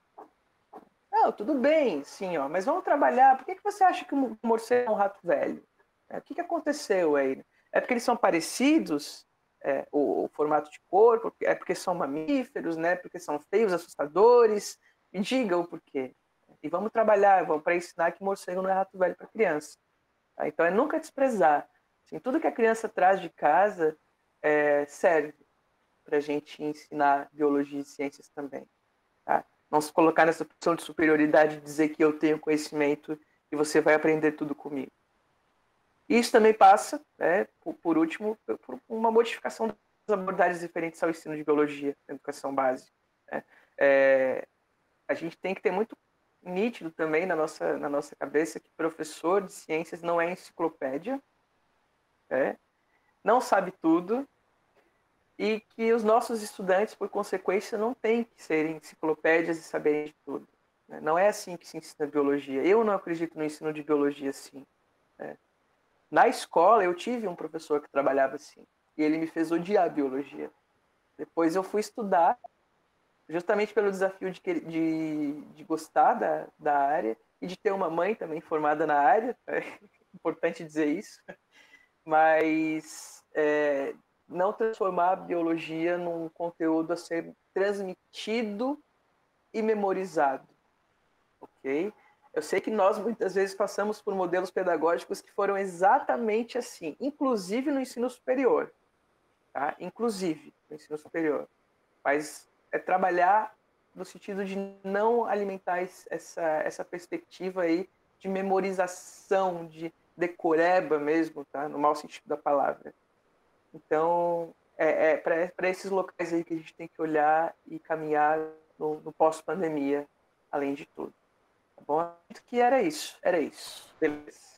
Não, tudo bem, sim, ó, mas vamos trabalhar. Por que você acha que o morcego é um rato velho? O que aconteceu aí? É porque eles são parecidos, o formato de corpo, é porque são mamíferos, né? Porque são feios, assustadores. Me diga o porquê. E vamos trabalhar, vamos para ensinar que morcego não é rato velho para criança. Tá? Então é nunca desprezar. Assim, tudo que a criança traz de casa serve para a gente ensinar biologia e ciências também. Tá? Não se colocar nessa posição de superioridade e dizer que eu tenho conhecimento e você vai aprender tudo comigo. Isso também passa, né, por último, por uma modificação das abordagens diferentes ao ensino de biologia na educação básica. Né? A gente tem que ter muito nítido também na nossa cabeça que professor de ciências não é enciclopédia, né? Não sabe tudo, e que os nossos estudantes, por consequência, não têm que serem enciclopédias e saberem de tudo. Não é assim que se ensina biologia. Eu não acredito no ensino de biologia assim. Na escola, eu tive um professor que trabalhava assim, e ele me fez odiar a biologia. Depois eu fui estudar, justamente pelo desafio de gostar da área e de ter uma mãe também formada na área, é importante dizer isso, mas não transformar a biologia num conteúdo a ser transmitido e memorizado, ok? Eu sei que nós muitas vezes passamos por modelos pedagógicos que foram exatamente assim, inclusive no ensino superior, tá? Inclusive no ensino superior, mas é trabalhar no sentido de não alimentar essa perspectiva aí de memorização, de decoreba mesmo, tá? No mau sentido da palavra. Então, para esses locais aí que a gente tem que olhar e caminhar no pós-pandemia, além de tudo. Tá bom? Que era isso. Beleza.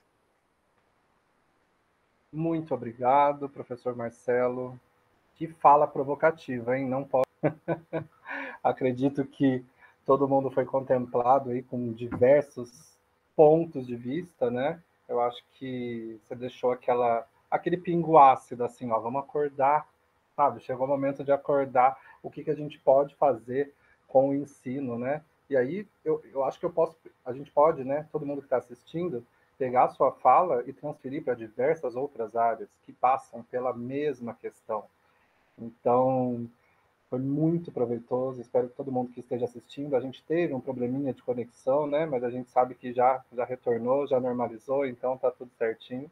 Muito obrigado, professor Marcelo. Que fala provocativa, hein? Não posso. Acredito que todo mundo foi contemplado aí com diversos pontos de vista, né? Eu acho que você deixou aquele pingo ácido, assim, ó, vamos acordar, sabe? Chegou o momento de acordar o que a gente pode fazer com o ensino, né? E aí eu acho que a gente pode, né? Todo mundo que está assistindo, pegar a sua fala e transferir para diversas outras áreas que passam pela mesma questão. Então, foi muito proveitoso, espero que todo mundo que esteja assistindo. A gente teve um probleminha de conexão, né? Mas a gente sabe que já retornou, já normalizou, então tá tudo certinho.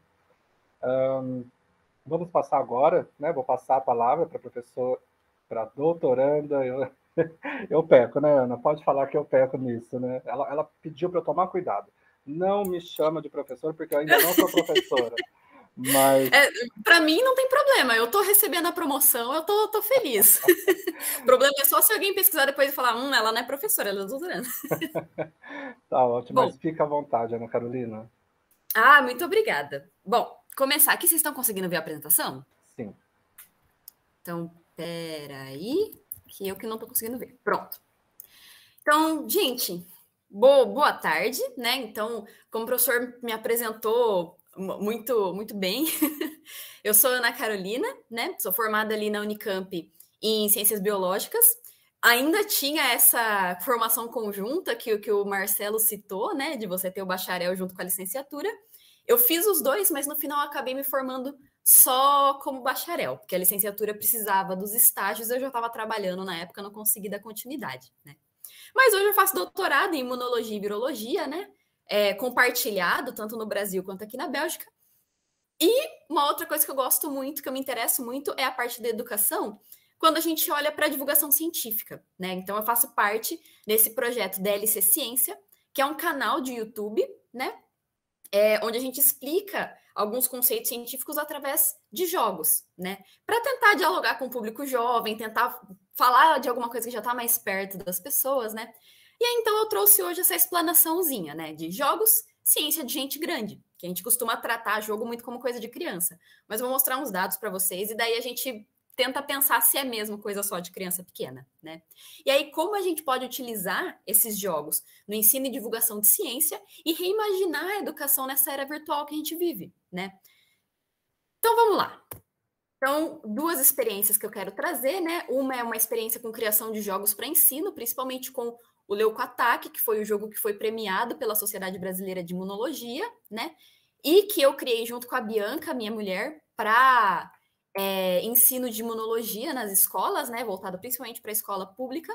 Vamos passar agora, né? Vou passar a palavra para a professora, para a doutoranda. Eu peco, né, Ana? Pode falar que eu peco nisso, né? Ela pediu para eu tomar cuidado. Não me chama de professor, porque eu ainda não sou professora. Mas Para mim não tem problema, eu tô recebendo a promoção, eu tô feliz. O problema é só se alguém pesquisar depois e falar, ela não é professora, ela é doutoranda. tá ótimo, Bom, mas fica à vontade, Ana Carolina. Ah, muito obrigada. Bom, começar aqui, vocês estão conseguindo ver a apresentação? Sim. Então, peraí, que eu que não estou conseguindo ver. Pronto. Então, gente, boa tarde, né? Então, como o professor me apresentou muito bem, eu sou Ana Carolina, né? Sou formada ali na Unicamp em Ciências Biológicas. Ainda tinha essa formação conjunta que o Marcelo citou, né? De você ter o bacharel junto com a licenciatura. Eu fiz os dois, mas no final acabei me formando só como bacharel, porque a licenciatura precisava dos estágios, eu já estava trabalhando na época, não consegui dar continuidade, né? Mas hoje eu faço doutorado em imunologia e virologia, né? Compartilhado, tanto no Brasil quanto aqui na Bélgica. E uma outra coisa que eu gosto muito, que eu me interesso muito, é a parte da educação, quando a gente olha para a divulgação científica, né? Então eu faço parte desse projeto DLC Ciência, que é um canal de YouTube, né? Onde a gente explica alguns conceitos científicos através de jogos, né? Para tentar dialogar com o público jovem, tentar falar de alguma coisa que já está mais perto das pessoas, né? E aí, então, eu trouxe hoje essa explanaçãozinha, né? De jogos, ciência de gente grande, que a gente costuma tratar jogo muito como coisa de criança. Mas eu vou mostrar uns dados para vocês e daí a gente tenta pensar se é mesmo coisa só de criança pequena, né? E aí, como a gente pode utilizar esses jogos no ensino e divulgação de ciência e reimaginar a educação nessa era virtual que a gente vive, né? Então, vamos lá. Então, duas experiências que eu quero trazer, né? Uma é uma experiência com criação de jogos para ensino, principalmente com o Leucoataque, que foi o jogo que foi premiado pela Sociedade Brasileira de Imunologia, né? E que eu criei junto com a Bianca, minha mulher, para ensino de imunologia nas escolas, né? Voltado principalmente para a escola pública.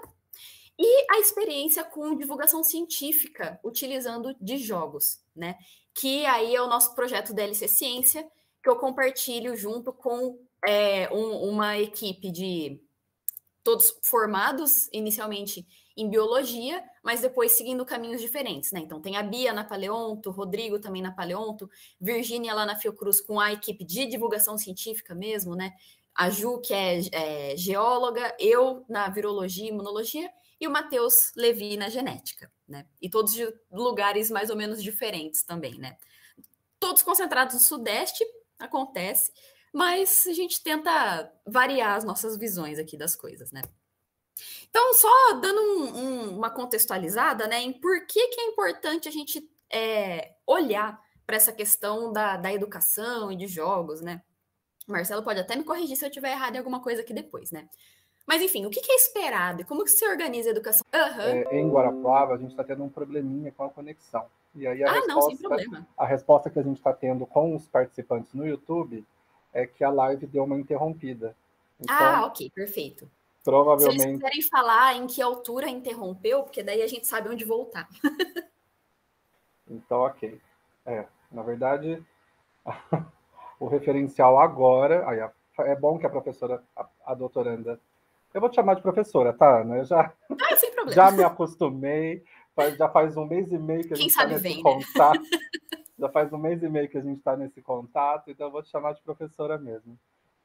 E a experiência com divulgação científica, utilizando de jogos, né? Que aí é o nosso projeto DLC Ciência, que eu compartilho junto com uma equipe de todos formados inicialmente em biologia, mas depois seguindo caminhos diferentes, né? Então tem a Bia na Paleonto, Rodrigo também na Paleonto, Virgínia lá na Fiocruz com a equipe de divulgação científica mesmo, né? A Ju, que é geóloga, eu na virologia e imunologia, e o Matheus Levi na genética, né? E todos de lugares mais ou menos diferentes também, né? Todos concentrados no Sudeste, acontece, mas a gente tenta variar as nossas visões aqui das coisas, né? Então, só dando uma contextualizada, né, em por que é importante a gente olhar para essa questão da educação e de jogos, né? O Marcelo pode até me corrigir se eu estiver errado em alguma coisa aqui depois, né? Mas, enfim, o que é esperado e como que se organiza a educação? Em Guarapuava, a gente está tendo um probleminha com a conexão. E aí não, sem problema. A resposta que a gente está tendo com os participantes no YouTube é que a live deu uma interrompida. Então, ok, perfeito. Provavelmente... Se eles quiserem falar em que altura interrompeu, porque daí a gente sabe onde voltar. Então, ok. Na verdade, o referencial agora... Aí, é bom que a professora, a doutoranda... Eu vou te chamar de professora, tá, Ana? Sem problema. Já me acostumei. Já faz 1 mês e meio que a gente está nesse contato. Né? Já faz 1 mês e meio que a gente está nesse contato, então eu vou te chamar de professora mesmo.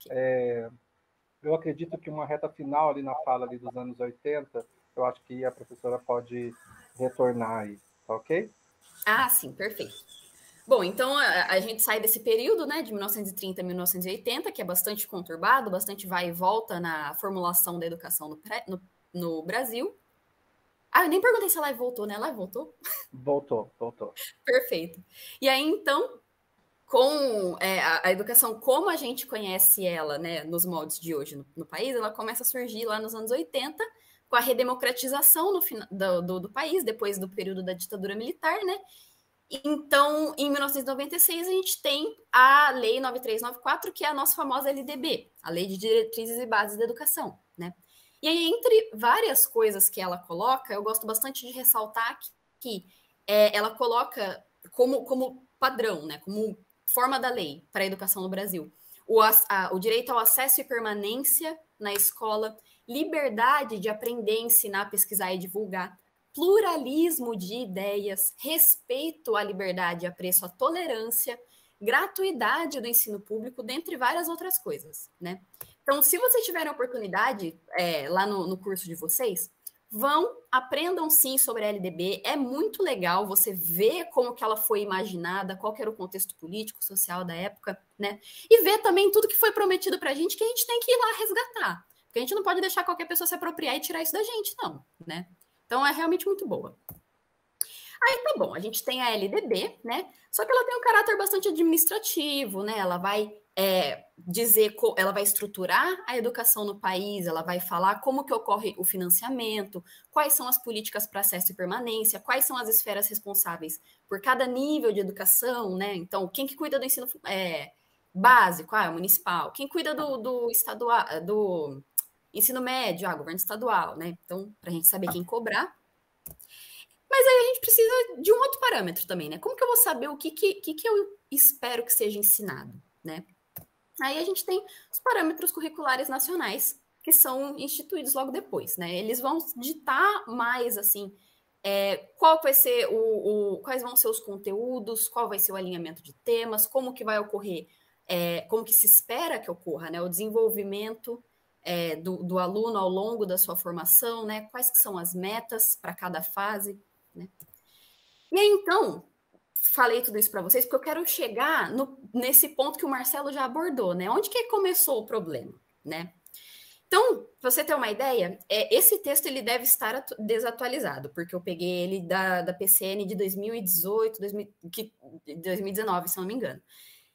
Eu acredito que uma reta final ali na fala ali dos anos 80, eu acho que a professora pode retornar aí, tá ok? Sim, perfeito. Bom, então a gente sai desse período, né, de 1930 a 1980, que é bastante conturbado, bastante vai e volta na formulação da educação no Brasil. Eu nem perguntei se a live voltou, né? A live voltou? Voltou. Perfeito. E aí, então, com a educação como a gente conhece ela, né, nos moldes de hoje no país, ela começa a surgir lá nos anos 80, com a redemocratização do país, depois do período da ditadura militar, né? Então, em 1996, a gente tem a Lei 9394, que é a nossa famosa LDB, a Lei de Diretrizes e Bases da Educação, né? E aí, entre várias coisas que ela coloca, eu gosto bastante de ressaltar que ela coloca como padrão, né, como forma da lei para a educação no Brasil, o direito ao acesso e permanência na escola, liberdade de aprender, ensinar, pesquisar e divulgar, pluralismo de ideias, respeito à liberdade e apreço à tolerância, gratuidade do ensino público, dentre várias outras coisas, né? Então, se vocês tiverem a oportunidade, lá no curso de vocês, aprendam sim sobre a LDB, é muito legal você ver como que ela foi imaginada, qual que era o contexto político, social da época, né? E ver também tudo que foi prometido pra gente, que a gente tem que ir lá resgatar. Porque a gente não pode deixar qualquer pessoa se apropriar e tirar isso da gente, não, né? Então é realmente muito boa. Aí tá bom, a gente tem a LDB, né? Só que ela tem um caráter bastante administrativo, né? Ela vai ela vai estruturar a educação no país, ela vai falar como que ocorre o financiamento, quais são as políticas para acesso e permanência, quais são as esferas responsáveis por cada nível de educação, né? Então, quem que cuida do ensino básico, municipal, quem cuida do estadual, do ensino médio, governo estadual, né? Então, para a gente saber quem cobrar. Mas aí a gente precisa de um outro parâmetro também, né? Como que eu vou saber o que eu espero que seja ensinado, né? Aí a gente tem os parâmetros curriculares nacionais, que são instituídos logo depois, né? Eles vão ditar mais, assim, qual vai ser quais vão ser os conteúdos, qual vai ser o alinhamento de temas, como que vai ocorrer, como que se espera que ocorra, né? O desenvolvimento do aluno ao longo da sua formação, né? Quais que são as metas para cada fase, né? E aí, então, falei tudo isso para vocês porque eu quero chegar nesse ponto que o Marcelo já abordou, né? Onde que começou o problema, né? Então, para você ter uma ideia, esse texto ele deve estar desatualizado, porque eu peguei ele da PCN de 2018, 2019, se não me engano.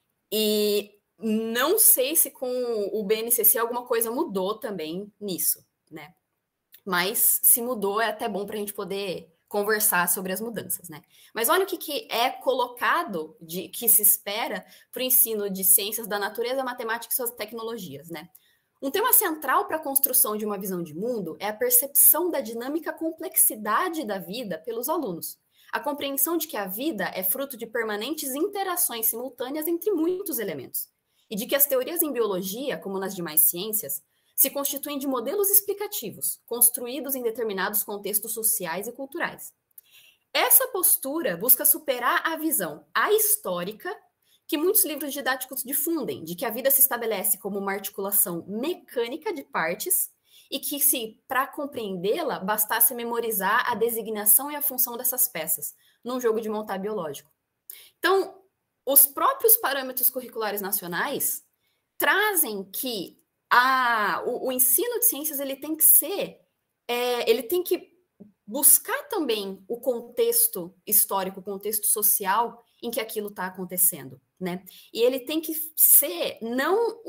E não sei se com o BNCC alguma coisa mudou também nisso, né? Mas se mudou, é até bom para a gente poder conversar sobre as mudanças, né? Mas olha o que é colocado, que se espera para o ensino de ciências da natureza, matemática e suas tecnologias, né? Um tema central para a construção de uma visão de mundo é a percepção da dinâmica complexidade da vida pelos alunos. A compreensão de que a vida é fruto de permanentes interações simultâneas entre muitos elementos. E de que as teorias em biologia, como nas demais ciências, se constituem de modelos explicativos, construídos em determinados contextos sociais e culturais. Essa postura busca superar a visão ahistórica que muitos livros didáticos difundem, de que a vida se estabelece como uma articulação mecânica de partes e que, se para compreendê-la, bastasse memorizar a designação e a função dessas peças, num jogo de montar biológico. Então, os próprios parâmetros curriculares nacionais trazem que o ensino de ciências ele tem que ser, ele tem que buscar também o contexto histórico, o contexto social em que aquilo está acontecendo, né? E ele tem que ser não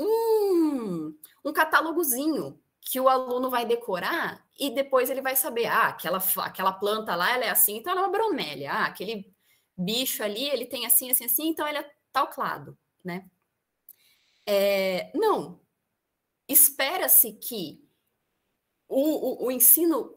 um catálogozinho que o aluno vai decorar e depois ele vai saber, aquela planta lá, ela é assim, então ela é uma bromélia. Aquele bicho ali, ele tem assim, assim, assim, então ele é tal clado, né? Não. Espera-se que o ensino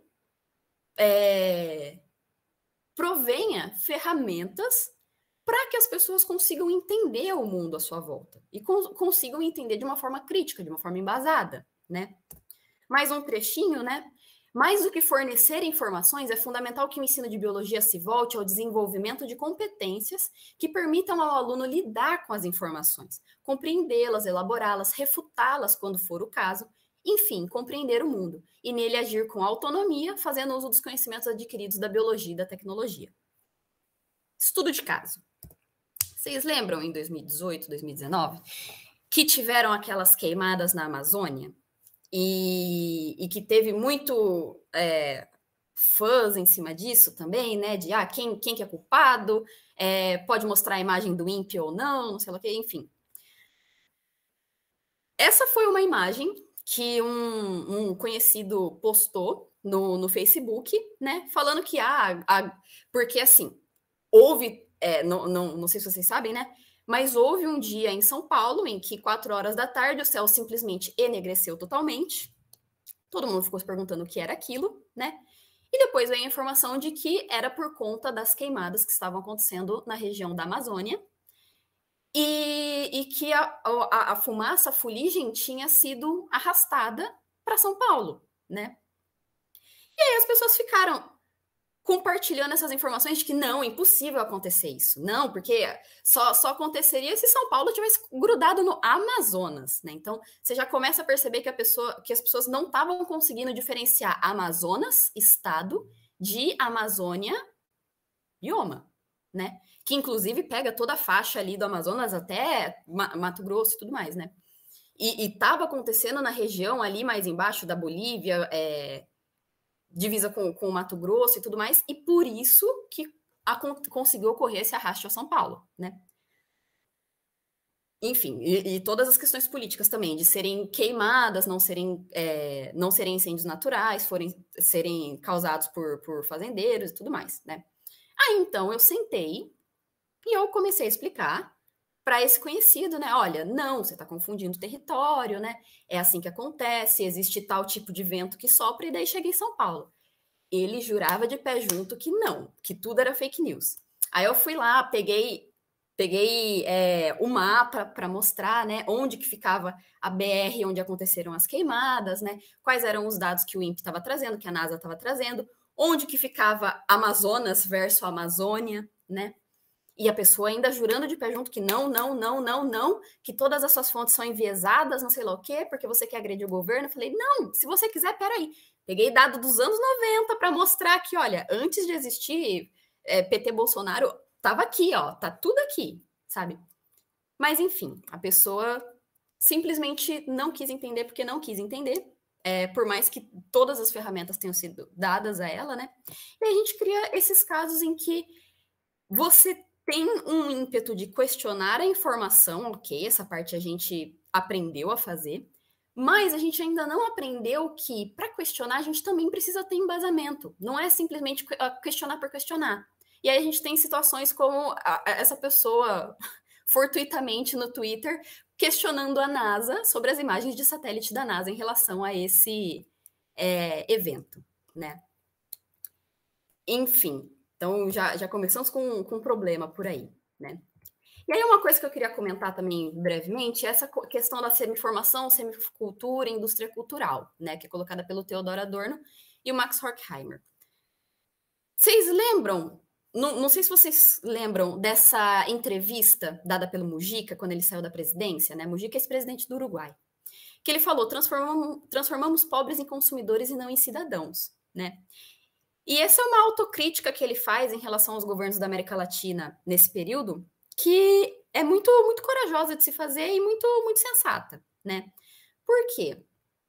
provenha ferramentas para que as pessoas consigam entender o mundo à sua volta e consigam entender de uma forma crítica, de uma forma embasada, né? Mais um trechinho, né? Mais do que fornecer informações, é fundamental que o ensino de biologia se volte ao desenvolvimento de competências que permitam ao aluno lidar com as informações, compreendê-las, elaborá-las, refutá-las quando for o caso, enfim, compreender o mundo, e nele agir com autonomia, fazendo uso dos conhecimentos adquiridos da biologia e da tecnologia. Estudo de caso. Vocês lembram em 2018, 2019, que tiveram aquelas queimadas na Amazônia? E que teve muito fãs em cima disso também, né? De quem que é culpado, pode mostrar a imagem do INPE ou não sei lá o que, enfim. Essa foi uma imagem que um conhecido postou no Facebook, né? Falando que porque assim, houve, não sei se vocês sabem, né? Mas houve um dia em São Paulo em que 4 horas da tarde o céu simplesmente enegreceu totalmente. Todo mundo ficou se perguntando o que era aquilo, né? E depois veio a informação de que era por conta das queimadas que estavam acontecendo na região da Amazônia e que a fumaça, a fuligem, tinha sido arrastada para São Paulo, né? E aí as pessoas ficaram, compartilhando essas informações de que não, é impossível acontecer isso. Não, porque só aconteceria se São Paulo tivesse grudado no Amazonas, né? Então, você já começa a perceber que as pessoas não estavam conseguindo diferenciar Amazonas, estado, de Amazônia, bioma, né? Que, inclusive, pega toda a faixa ali do Amazonas até Mato Grosso e tudo mais, né? E estava acontecendo na região ali mais embaixo da Bolívia, divisa com o Mato Grosso e tudo mais, e por isso que conseguiu ocorrer esse arraste a São Paulo, né? Enfim, e todas as questões políticas também, de serem queimadas, não serem incêndios naturais, serem causados por fazendeiros e tudo mais, né? Aí, então, eu sentei e eu comecei a explicar para esse conhecido, né? Olha, não, você está confundindo o território, né? É assim que acontece, existe tal tipo de vento que sopra, e daí cheguei em São Paulo. Ele jurava de pé junto que não, que tudo era fake news. Aí eu fui lá, peguei o mapa para mostrar, né, onde que ficava a BR, onde aconteceram as queimadas, né, quais eram os dados que o INPE estava trazendo, que a NASA estava trazendo, onde que ficava Amazonas versus Amazônia, né, e a pessoa ainda jurando de pé junto que não, que todas as suas fontes são enviesadas, não sei lá o quê, porque você quer agredir o governo. Eu falei, não, se você quiser, peraí. Peguei dado dos anos 90 para mostrar que, olha, antes de existir PT Bolsonaro, tava aqui, ó, tá tudo aqui, sabe? Mas, enfim, a pessoa simplesmente não quis entender porque não quis entender, por mais que todas as ferramentas tenham sido dadas a ela, né? E a gente cria esses casos em que você tem um ímpeto de questionar a informação, ok, essa parte a gente aprendeu a fazer, mas a gente ainda não aprendeu que, para questionar, a gente também precisa ter embasamento. Não é simplesmente questionar por questionar. E aí a gente tem situações como essa pessoa, fortuitamente no Twitter, questionando a NASA sobre as imagens de satélite da NASA em relação a esse evento, né? Enfim, então já começamos com um problema por aí, né? E aí uma coisa que eu queria comentar também brevemente é essa questão da semi-informação, semicultura e indústria cultural, né, que é colocada pelo Theodor Adorno e o Max Horkheimer. Vocês lembram, não sei se vocês lembram dessa entrevista dada pelo Mujica quando ele saiu da presidência, né? Mujica é ex-presidente do Uruguai, que ele falou, transformamos pobres em consumidores e não em cidadãos, né? E essa é uma autocrítica que ele faz em relação aos governos da América Latina nesse período, que é muito, muito corajosa de se fazer e muito, muito sensata, né? Por quê?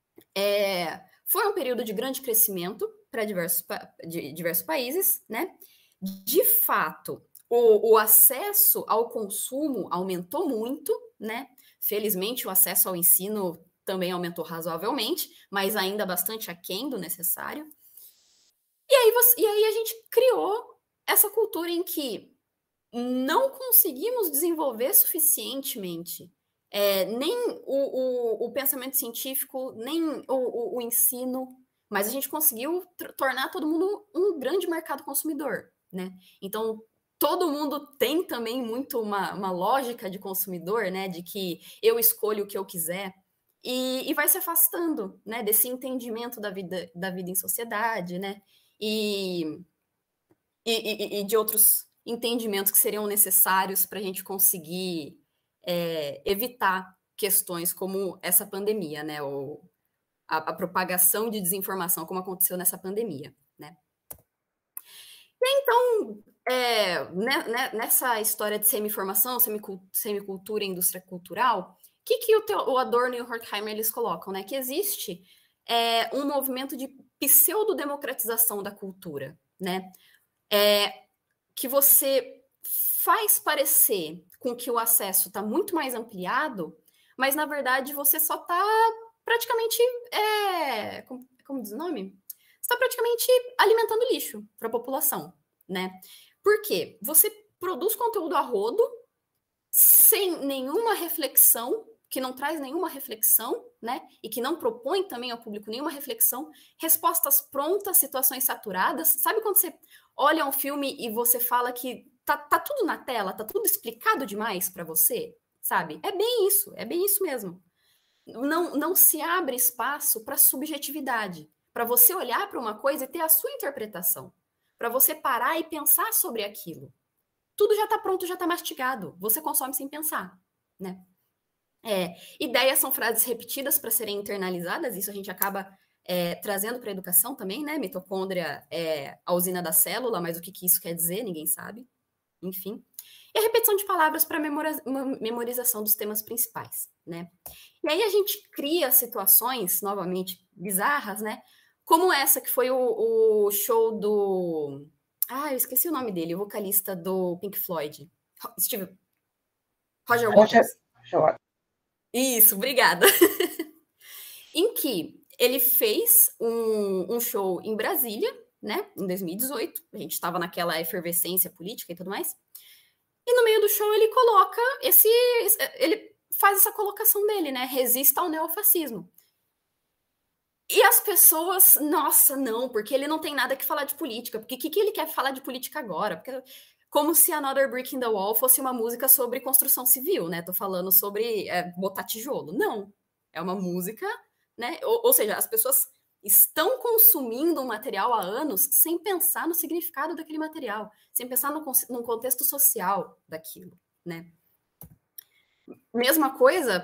Foi um período de grande crescimento para diversos países, né? De fato, o acesso ao consumo aumentou muito, né? Felizmente, o acesso ao ensino também aumentou razoavelmente, mas ainda bastante aquém do necessário. E aí a gente criou essa cultura em que não conseguimos desenvolver suficientemente nem o pensamento científico, nem o ensino, mas a gente conseguiu tornar todo mundo um grande mercado consumidor, né? Então, todo mundo tem também muito uma lógica de consumidor, né? De que eu escolho o que eu quiser. E vai se afastando, né? Desse entendimento da vida em sociedade, né? E de outros entendimentos que seriam necessários para a gente conseguir evitar questões como essa pandemia, né? Ou a propagação de desinformação, como aconteceu nessa pandemia, né? E então, nessa história de semi-informação, semicultura e indústria cultural, o que o Adorno e o Horkheimer eles colocam, né? Que existe um movimento de pseudo-democratização da cultura, né? Que você faz parecer com que o acesso está muito mais ampliado, mas na verdade você só está praticamente, como diz o nome? Está praticamente alimentando lixo para a população, né? Por quê? Você produz conteúdo a rodo, sem nenhuma reflexão, que não traz nenhuma reflexão, né? E que não propõe também ao público nenhuma reflexão, respostas prontas, situações saturadas. Sabe quando você olha um filme e você fala que tá tudo na tela, tá tudo explicado demais para você, sabe? É bem isso mesmo. Não se abre espaço para subjetividade, para você olhar para uma coisa e ter a sua interpretação, para você parar e pensar sobre aquilo. Tudo já está pronto, já está mastigado. Você consome sem pensar, né? Ideias são frases repetidas para serem internalizadas, isso a gente acaba trazendo para a educação também, né? Mitocôndria é a usina da célula, mas o que isso quer dizer, ninguém sabe. Enfim. E a repetição de palavras para memorização dos temas principais, né? E aí a gente cria situações, novamente, bizarras, né? Como essa que foi o show do... eu esqueci o nome dele, o vocalista do Pink Floyd. Roger Waters. Isso, obrigada. Em que ele fez um show em Brasília, né, em 2018. A gente estava naquela efervescência política e tudo mais. E no meio do show ele coloca ele faz essa colocação dele, né, resista ao neofascismo. E as pessoas, nossa, não, porque ele não tem nada que falar de política. Porque o que ele quer falar de política agora? Porque... Como se Another Brick in the Wall fosse uma música sobre construção civil, né? Tô falando sobre botar tijolo. Não. É uma música, né? Ou seja, as pessoas estão consumindo um material há anos sem pensar no significado daquele material, sem pensar no contexto social daquilo, né? Mesma coisa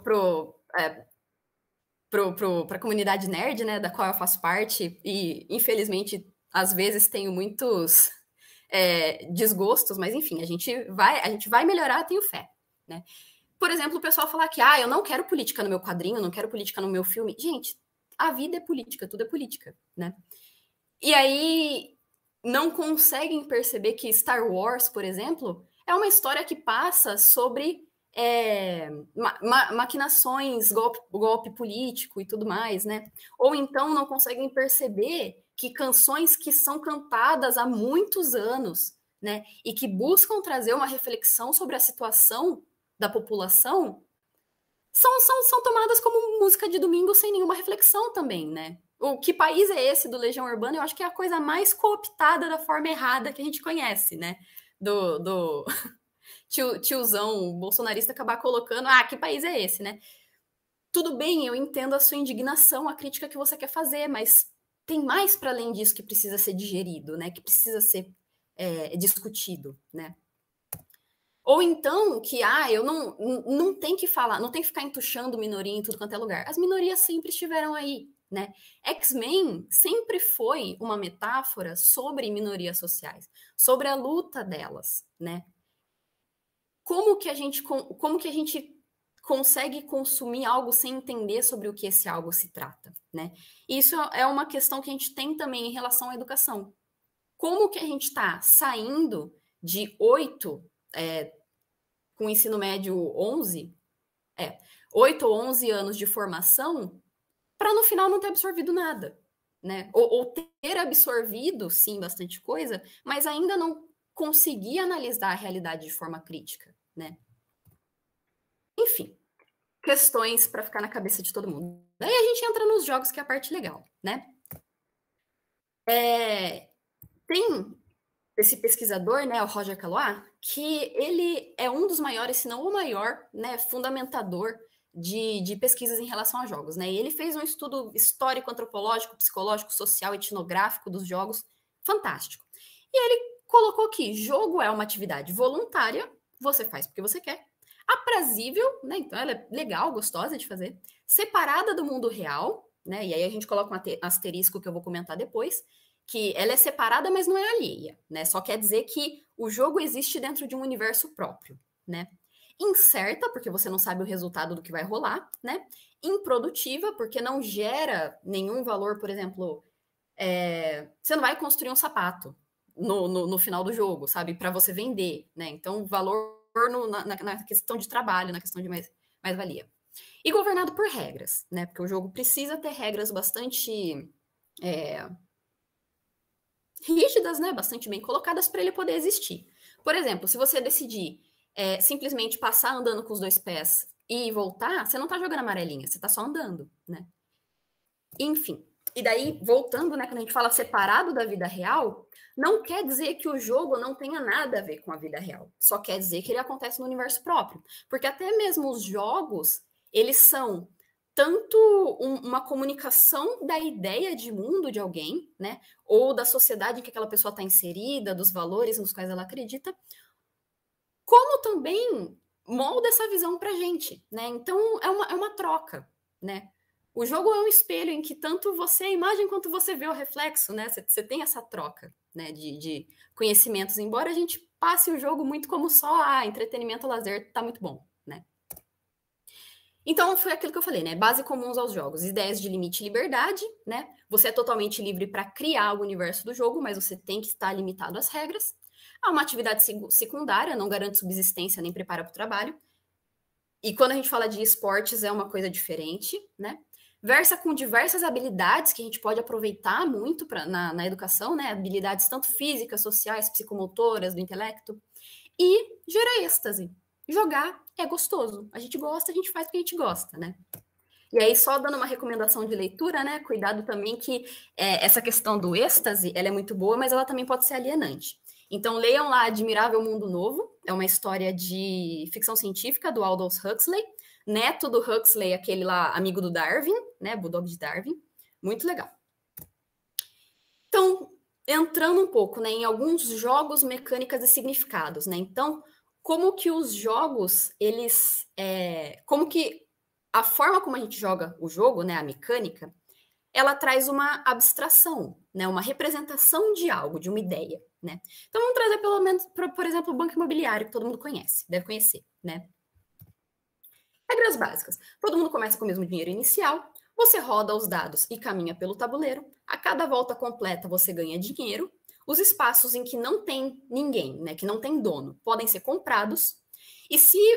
para a comunidade nerd, né? Da qual eu faço parte, e infelizmente, às vezes, tenho muitos... desgostos, mas enfim, a gente vai melhorar, tenho fé, né? Por exemplo, o pessoal falar que eu não quero política no meu quadrinho, não quero política no meu filme. Gente, a vida é política, tudo é política, né? E aí não conseguem perceber que Star Wars, por exemplo, é uma história que passa sobre maquinações, golpe político e tudo mais, né? Ou então não conseguem perceber que canções que são cantadas há muitos anos, né, e que buscam trazer uma reflexão sobre a situação da população, são tomadas como música de domingo sem nenhuma reflexão também, né? O Que País é Esse, do Legião Urbana, eu acho que é a coisa mais cooptada da forma errada que a gente conhece, né? Do tiozão bolsonarista acabar colocando, que país é esse, né? Tudo bem, eu entendo a sua indignação, a crítica que você quer fazer, mas tem mais para além disso que precisa ser digerido, né? Que precisa ser discutido, né? Ou então que eu não tem que falar, não tem que ficar entuchando minoria em tudo quanto é lugar. As minorias sempre estiveram aí, né? X-Men sempre foi uma metáfora sobre minorias sociais, sobre a luta delas, né? Como que a gente consegue consumir algo sem entender sobre o que esse algo se trata, né? Isso é uma questão que a gente tem também em relação à educação. Como que a gente está saindo de 8, com o ensino médio 11, 8 ou 11 anos de formação, para no final não ter absorvido nada, né? Ou ter absorvido, sim, bastante coisa, mas ainda não conseguir analisar a realidade de forma crítica, né? Enfim, questões para ficar na cabeça de todo mundo. Daí a gente entra nos jogos, que é a parte legal, né? Tem esse pesquisador, né, o Roger Caillois, que ele é um dos maiores, se não o maior, né, fundamentador de pesquisas em relação a jogos, né? E ele fez um estudo histórico, antropológico, psicológico, social, etnográfico dos jogos, fantástico. E ele colocou que jogo é uma atividade voluntária, você faz porque você quer, aprazível, né? Então ela é legal, gostosa de fazer, separada do mundo real, né? E aí a gente coloca um asterisco que eu vou comentar depois, que ela é separada, mas não é alheia, né? Só quer dizer que o jogo existe dentro de um universo próprio, né? Incerta, porque você não sabe o resultado do que vai rolar, né? Improdutiva, porque não gera nenhum valor, por exemplo, você não vai construir um sapato no final do jogo, sabe? Para você vender, né? Então, valor na questão de trabalho, na questão de mais-valia. E governado por regras, né? Porque o jogo precisa ter regras bastante rígidas, né? Bastante bem colocadas para ele poder existir. Por exemplo, se você decidir simplesmente passar andando com os 2 pés e voltar, você não tá jogando amarelinha, você tá só andando, né? Enfim. E daí, voltando, né, quando a gente fala separado da vida real, não quer dizer que o jogo não tenha nada a ver com a vida real. Só quer dizer que ele acontece no universo próprio. Porque até mesmo os jogos, eles são tanto uma comunicação da ideia de mundo de alguém, né? Ou da sociedade em que aquela pessoa está inserida, dos valores nos quais ela acredita, como também molda essa visão para a gente, né? Então, é uma troca, né? O jogo é um espelho em que tanto você, a imagem, quanto você vê o reflexo, né? Você tem essa troca, né, de conhecimentos, embora a gente passe o jogo muito como só, entretenimento, lazer, tá muito bom, né? Então, foi aquilo que eu falei, né? Base comuns aos jogos, ideias de limite e liberdade, né? Você é totalmente livre para criar o universo do jogo, mas você tem que estar limitado às regras. Há uma atividade secundária, não garante subsistência nem prepara para o trabalho. E quando a gente fala de esportes, é uma coisa diferente, né? Versa com diversas habilidades que a gente pode aproveitar muito na educação, né? Habilidades tanto físicas, sociais, psicomotoras, do intelecto. E gera êxtase. Jogar é gostoso. A gente gosta, a gente faz porque a gente gosta, né? E aí, só dando uma recomendação de leitura, né? Cuidado também que essa questão do êxtase, ela é muito boa, mas ela também pode ser alienante. Então, leiam lá Admirável Mundo Novo. É uma história de ficção científica do Aldous Huxley. Neto do Huxley, aquele lá, amigo do Darwin, né? Bulldog de Darwin. Muito legal. Então, entrando um pouco, né, em alguns jogos, mecânicas e significados, né? Então, como que os jogos, eles... como que a forma como a gente joga o jogo, né, a mecânica, ela traz uma abstração, né, uma representação de algo, de uma ideia, né? Então, vamos trazer pelo menos, por exemplo, o banco imobiliário, que todo mundo conhece, deve conhecer, né? Regras básicas. Todo mundo começa com o mesmo dinheiro inicial, você roda os dados e caminha pelo tabuleiro, a cada volta completa você ganha dinheiro, os espaços em que não tem ninguém, né, que não tem dono, podem ser comprados, e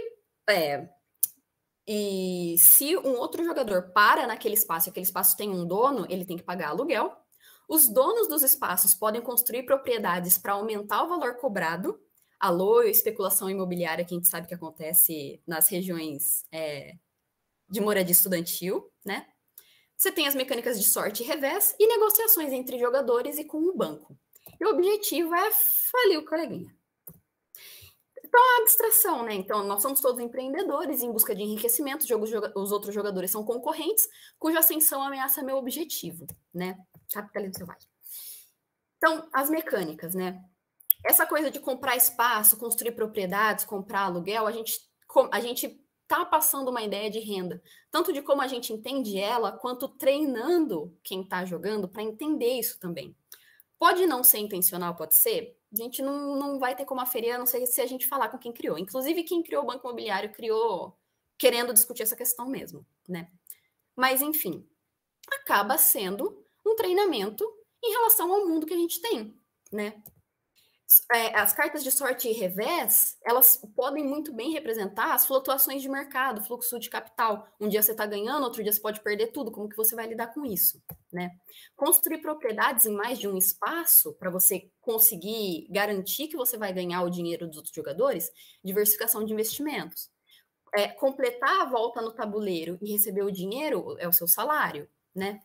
se um outro jogador para naquele espaço e aquele espaço tem um dono, ele tem que pagar aluguel. Os donos dos espaços podem construir propriedades para aumentar o valor cobrado. Alô, especulação imobiliária, que a gente sabe que acontece nas regiões de moradia estudantil, né? Você tem as mecânicas de sorte e revés e negociações entre jogadores e com o banco. E o objetivo é falir o coleguinha. Então, a abstração, né? Então, nós somos todos empreendedores em busca de enriquecimento, os outros jogadores são concorrentes, cuja ascensão ameaça meu objetivo, né? Capitalismo selvagem. Então, as mecânicas, né? Essa coisa de comprar espaço, construir propriedades, comprar aluguel, a gente tá passando uma ideia de renda, tanto de como a gente entende ela, quanto treinando quem está jogando para entender isso também. Pode não ser intencional, pode ser. A gente não vai ter como aferir, a não ser se a gente falar com quem criou. Inclusive, quem criou o Banco Imobiliário criou querendo discutir essa questão mesmo, né? Mas, enfim, acaba sendo um treinamento em relação ao mundo que a gente tem, né? As cartas de sorte e revés, elas podem muito bem representar as flutuações de mercado, fluxo de capital. Um dia você está ganhando, outro dia você pode perder tudo. Como que você vai lidar com isso, né? Construir propriedades em mais de um espaço para você conseguir garantir que você vai ganhar o dinheiro dos outros jogadores, diversificação de investimentos. Completar a volta no tabuleiro e receber o dinheiro é o seu salário, né?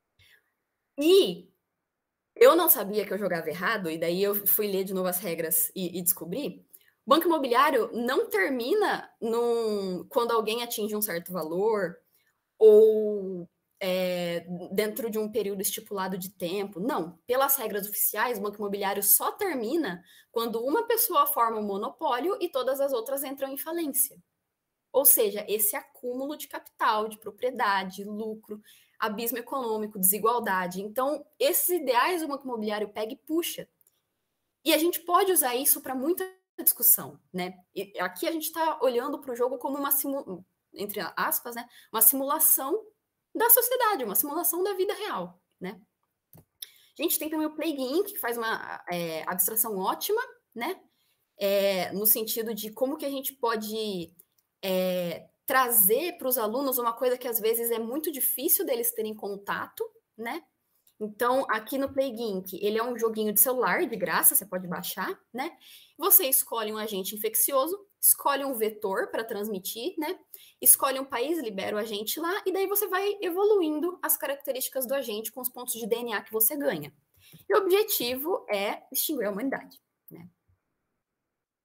E eu não sabia que eu jogava errado, e daí eu fui ler de novo as regras e descobri. Banco imobiliário não termina quando alguém atinge um certo valor ou dentro de um período estipulado de tempo. Não. Pelas regras oficiais, o banco imobiliário só termina quando uma pessoa forma um monopólio e todas as outras entram em falência. Ou seja, esse acúmulo de capital, de propriedade, lucro, abismo econômico, desigualdade. Então, esses ideais do banco imobiliário pega e puxa. E a gente pode usar isso para muita discussão, né? E aqui a gente está olhando para o jogo como entre aspas, né? Uma simulação da sociedade, uma simulação da vida real, né? A gente tem também o Plague Inc., que faz uma abstração ótima, né? No sentido de como que a gente pode trazer para os alunos uma coisa que às vezes é muito difícil deles terem contato, né? Então, aqui no Plague Inc., ele é um joguinho de celular, de graça, você pode baixar, né? Você escolhe um agente infeccioso, escolhe um vetor para transmitir, né? Escolhe um país, libera o agente lá, e daí você vai evoluindo as características do agente com os pontos de DNA que você ganha. E o objetivo é extinguir a humanidade, né?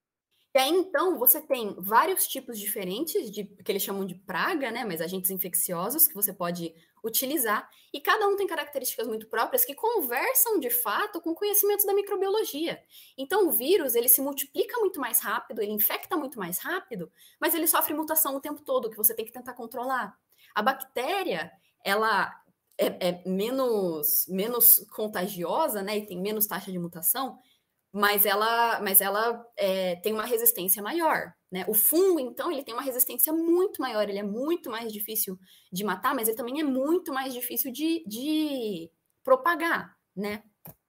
E aí, então, você tem vários tipos diferentes de que eles chamam de praga, né? Mas agentes infecciosos que você pode utilizar. E cada um tem características muito próprias que conversam, de fato, com conhecimentos da microbiologia. Então, o vírus, ele se multiplica muito mais rápido, ele infecta muito mais rápido, mas ele sofre mutação o tempo todo, que você tem que tentar controlar. A bactéria, ela é menos contagiosa, né? E tem menos taxa de mutação, mas ela tem uma resistência maior, né? O fungo, então, ele tem uma resistência muito maior, ele é muito mais difícil de matar, mas ele também é muito mais difícil de propagar, né?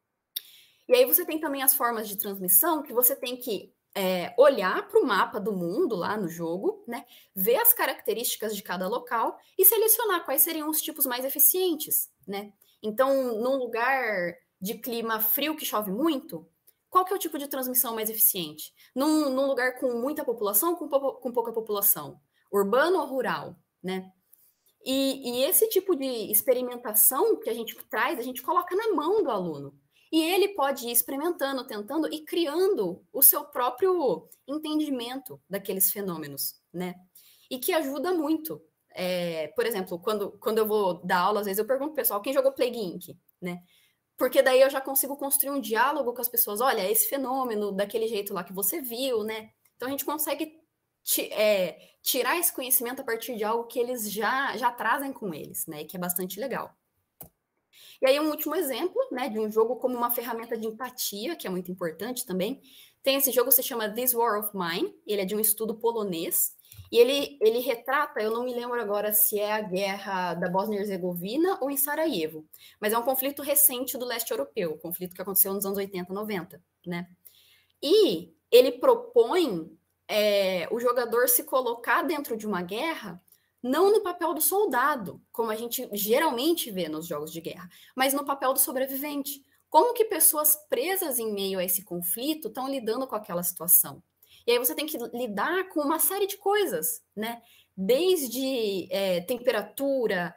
E aí você tem também as formas de transmissão que você tem que olhar para o mapa do mundo lá no jogo, né? Ver as características de cada local e selecionar quais seriam os tipos mais eficientes, né? Então, num lugar de clima frio que chove muito, qual que é o tipo de transmissão mais eficiente? Num lugar com muita população, com pouca população? Urbano ou rural, né? E esse tipo de experimentação que a gente traz, a gente coloca na mão do aluno. E ele pode ir experimentando, tentando e criando o seu próprio entendimento daqueles fenômenos, né? E que ajuda muito. Por exemplo, quando eu vou dar aula, às vezes eu pergunto pro pessoal, quem jogou Plague Inc., né? Porque daí eu já consigo construir um diálogo com as pessoas. Olha, esse fenômeno, daquele jeito lá que você viu, né? Então a gente consegue tirar esse conhecimento a partir de algo que eles já trazem com eles, né? E que é bastante legal. E aí um último exemplo, né, de um jogo como uma ferramenta de empatia, que é muito importante também. Tem esse jogo que se chama This War of Mine, ele é de um estudo polonês, e ele retrata, eu não me lembro agora se é a guerra da Bósnia e Herzegovina ou em Sarajevo, mas é um conflito recente do leste europeu, um conflito que aconteceu nos anos 80, 90, né? E ele propõe o jogador se colocar dentro de uma guerra, não no papel do soldado, como a gente geralmente vê nos jogos de guerra, mas no papel do sobrevivente. Como que pessoas presas em meio a esse conflito estão lidando com aquela situação? E aí você tem que lidar com uma série de coisas, né? Desde temperatura,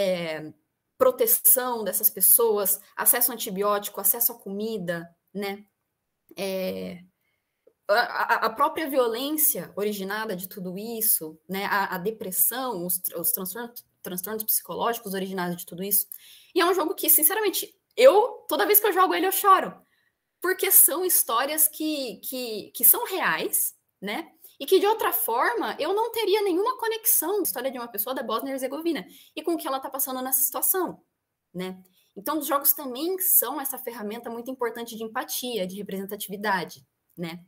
proteção dessas pessoas, acesso a antibiótico, acesso a comida, né? A própria violência originada de tudo isso, né? A depressão, os transtornos psicológicos originados de tudo isso. E é um jogo que, sinceramente, toda vez que eu jogo ele, eu choro. Porque são histórias que são reais, né? E que, de outra forma, eu não teria nenhuma conexão com a história de uma pessoa da Bósnia e Herzegovina e com o que ela está passando nessa situação, né? Então, os jogos também são essa ferramenta muito importante de empatia, de representatividade, né?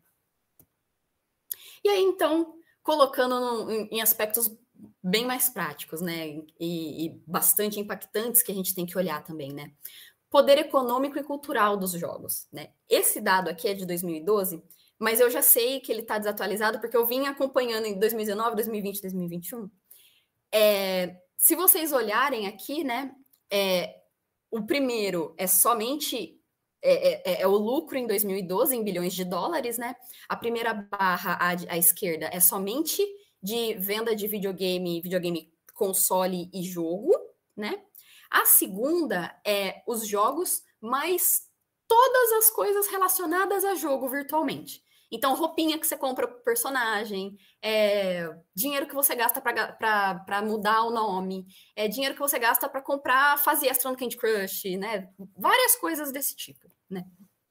E aí, então, colocando em aspectos bem mais práticos, né? E bastante impactantes que a gente tem que olhar também, né? Poder econômico e cultural dos jogos, né? Esse dado aqui é de 2012, mas eu já sei que ele está desatualizado porque eu vim acompanhando em 2019, 2020, 2021. Se vocês olharem aqui, né? O primeiro é somente o lucro em 2012 em bilhões de dólares, né? A primeira barra à esquerda é somente de venda de videogame console e jogo, né? A segunda é os jogos, mais todas as coisas relacionadas a jogo virtualmente. Então, roupinha que você compra pro personagem, dinheiro que você gasta para mudar o nome, dinheiro que você gasta para comprar fase extra no Candy Crush, né? Várias coisas desse tipo, né?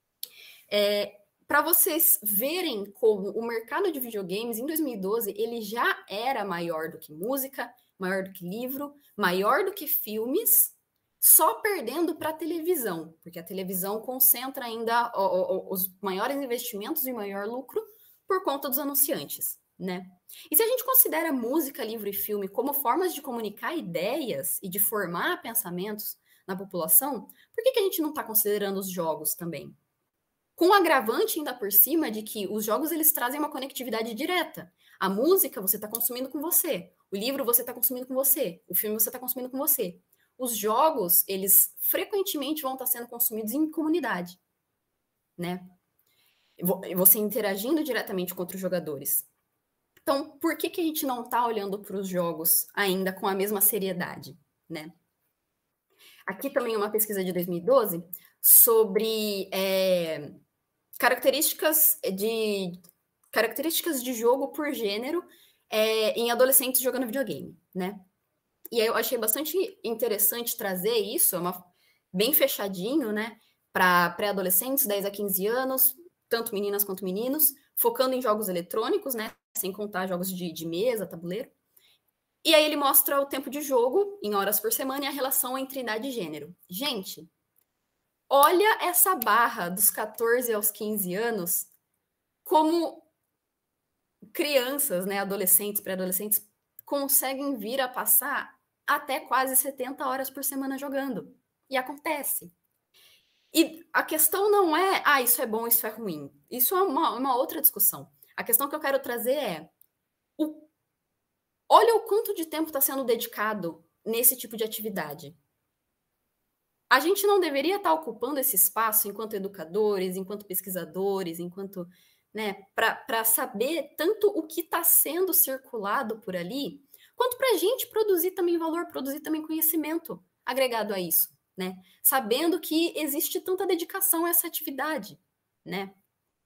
Para vocês verem como o mercado de videogames em 2012 ele já era maior do que música, maior do que livro, maior do que filmes, só perdendo para a televisão, porque a televisão concentra ainda os maiores investimentos e maior lucro por conta dos anunciantes, né? E se a gente considera música, livro e filme como formas de comunicar ideias e de formar pensamentos na população, por que a gente não está considerando os jogos também? Com o agravante ainda por cima de que os jogos eles trazem uma conectividade direta. A música você está consumindo com você, o livro você está consumindo com você, o filme você está consumindo com você. Os jogos, eles frequentemente vão estar sendo consumidos em comunidade, né? Você interagindo diretamente com outros jogadores. Então, por que a gente não está olhando para os jogos ainda com a mesma seriedade, né? Aqui também uma pesquisa de 2012 sobre características características de jogo por gênero em adolescentes jogando videogame, né? E aí eu achei bastante interessante trazer isso, bem fechadinho, né? Para pré-adolescentes, 10 a 15 anos, tanto meninas quanto meninos, focando em jogos eletrônicos, né? Sem contar jogos de mesa, tabuleiro. E aí ele mostra o tempo de jogo em horas por semana e a relação entre idade e gênero. Gente, olha essa barra dos 14 aos 15 anos como crianças, né, adolescentes, pré-adolescentes, conseguem vir a passar até quase 70 horas por semana jogando. E acontece. E a questão não é, isso é bom, isso é ruim. Isso é uma outra discussão. A questão que eu quero trazer é, olha o quanto de tempo está sendo dedicado nesse tipo de atividade. A gente não deveria estar ocupando esse espaço enquanto educadores, enquanto pesquisadores, enquanto, né, para saber tanto o que está sendo circulado por ali, quanto para a gente produzir também valor, produzir também conhecimento agregado a isso, né? Sabendo que existe tanta dedicação a essa atividade, né?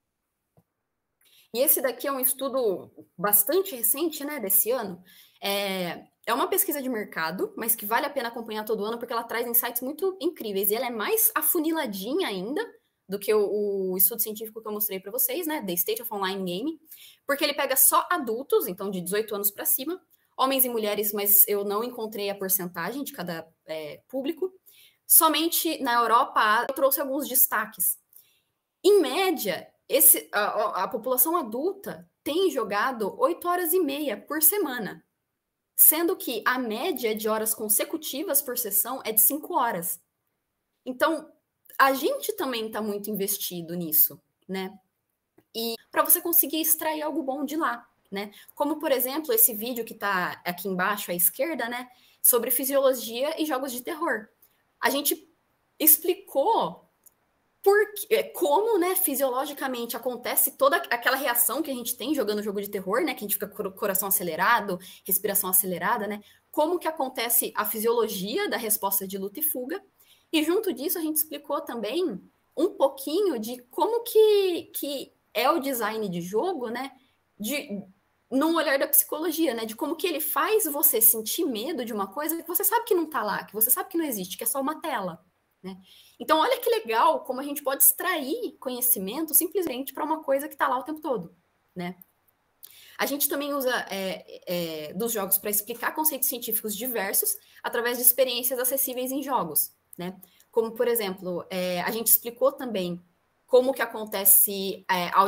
E esse daqui é um estudo bastante recente, né, desse ano. É uma pesquisa de mercado, mas que vale a pena acompanhar todo ano, porque ela traz insights muito incríveis. E ela é mais afuniladinha ainda do que o estudo científico que eu mostrei para vocês, né, The State of Online Gaming, porque ele pega só adultos, então de 18 anos para cima, homens e mulheres, mas eu não encontrei a porcentagem de cada público. Somente na Europa eu trouxe alguns destaques. Em média, a população adulta tem jogado 8 horas e meia por semana, sendo que a média de horas consecutivas por sessão é de 5 horas. Então, a gente também está muito investido nisso, né? E para você conseguir extrair algo bom de lá, né? Como, por exemplo, esse vídeo que está aqui embaixo à esquerda, né? Sobre fisiologia e jogos de terror. A gente explicou como, né, fisiologicamente acontece toda aquela reação que a gente tem jogando jogo de terror, né, que a gente fica com o coração acelerado, respiração acelerada, né, como que acontece a fisiologia da resposta de luta e fuga, e junto disso a gente explicou também um pouquinho de como que é o design de jogo, né, num olhar da psicologia, né, de como que ele faz você sentir medo de uma coisa que você sabe que não tá lá, que você sabe que não existe, que é só uma tela, né. Então, olha que legal como a gente pode extrair conhecimento simplesmente para uma coisa que está lá o tempo todo, né? A gente também usa dos jogos para explicar conceitos científicos diversos através de experiências acessíveis em jogos, né? Como, por exemplo, a gente explicou também como que acontece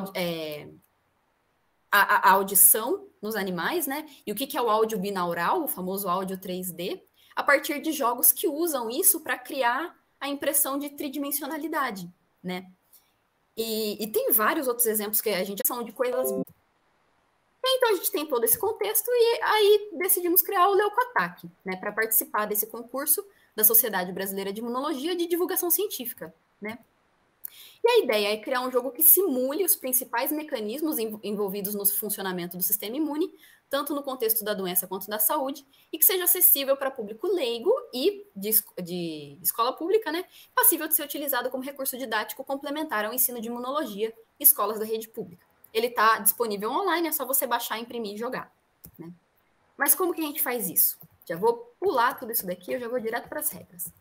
a audição nos animais, né? E o que é o áudio binaural, o famoso áudio 3D, a partir de jogos que usam isso para criar a impressão de tridimensionalidade, né? E tem vários outros exemplos que a gente são de coisas. Então a gente tem todo esse contexto e aí decidimos criar o Leucoataque, né, para participar desse concurso da Sociedade Brasileira de Imunologia de divulgação científica, né? E a ideia é criar um jogo que simule os principais mecanismos envolvidos no funcionamento do sistema imune, tanto no contexto da doença quanto da saúde, e que seja acessível para público leigo e de escola pública, né, passível de ser utilizado como recurso didático complementar ao ensino de imunologia em escolas da rede pública. Ele está disponível online, é só você baixar, imprimir e jogar, né? Mas como que a gente faz isso? Já vou pular tudo isso daqui, eu já vou direto para as regras.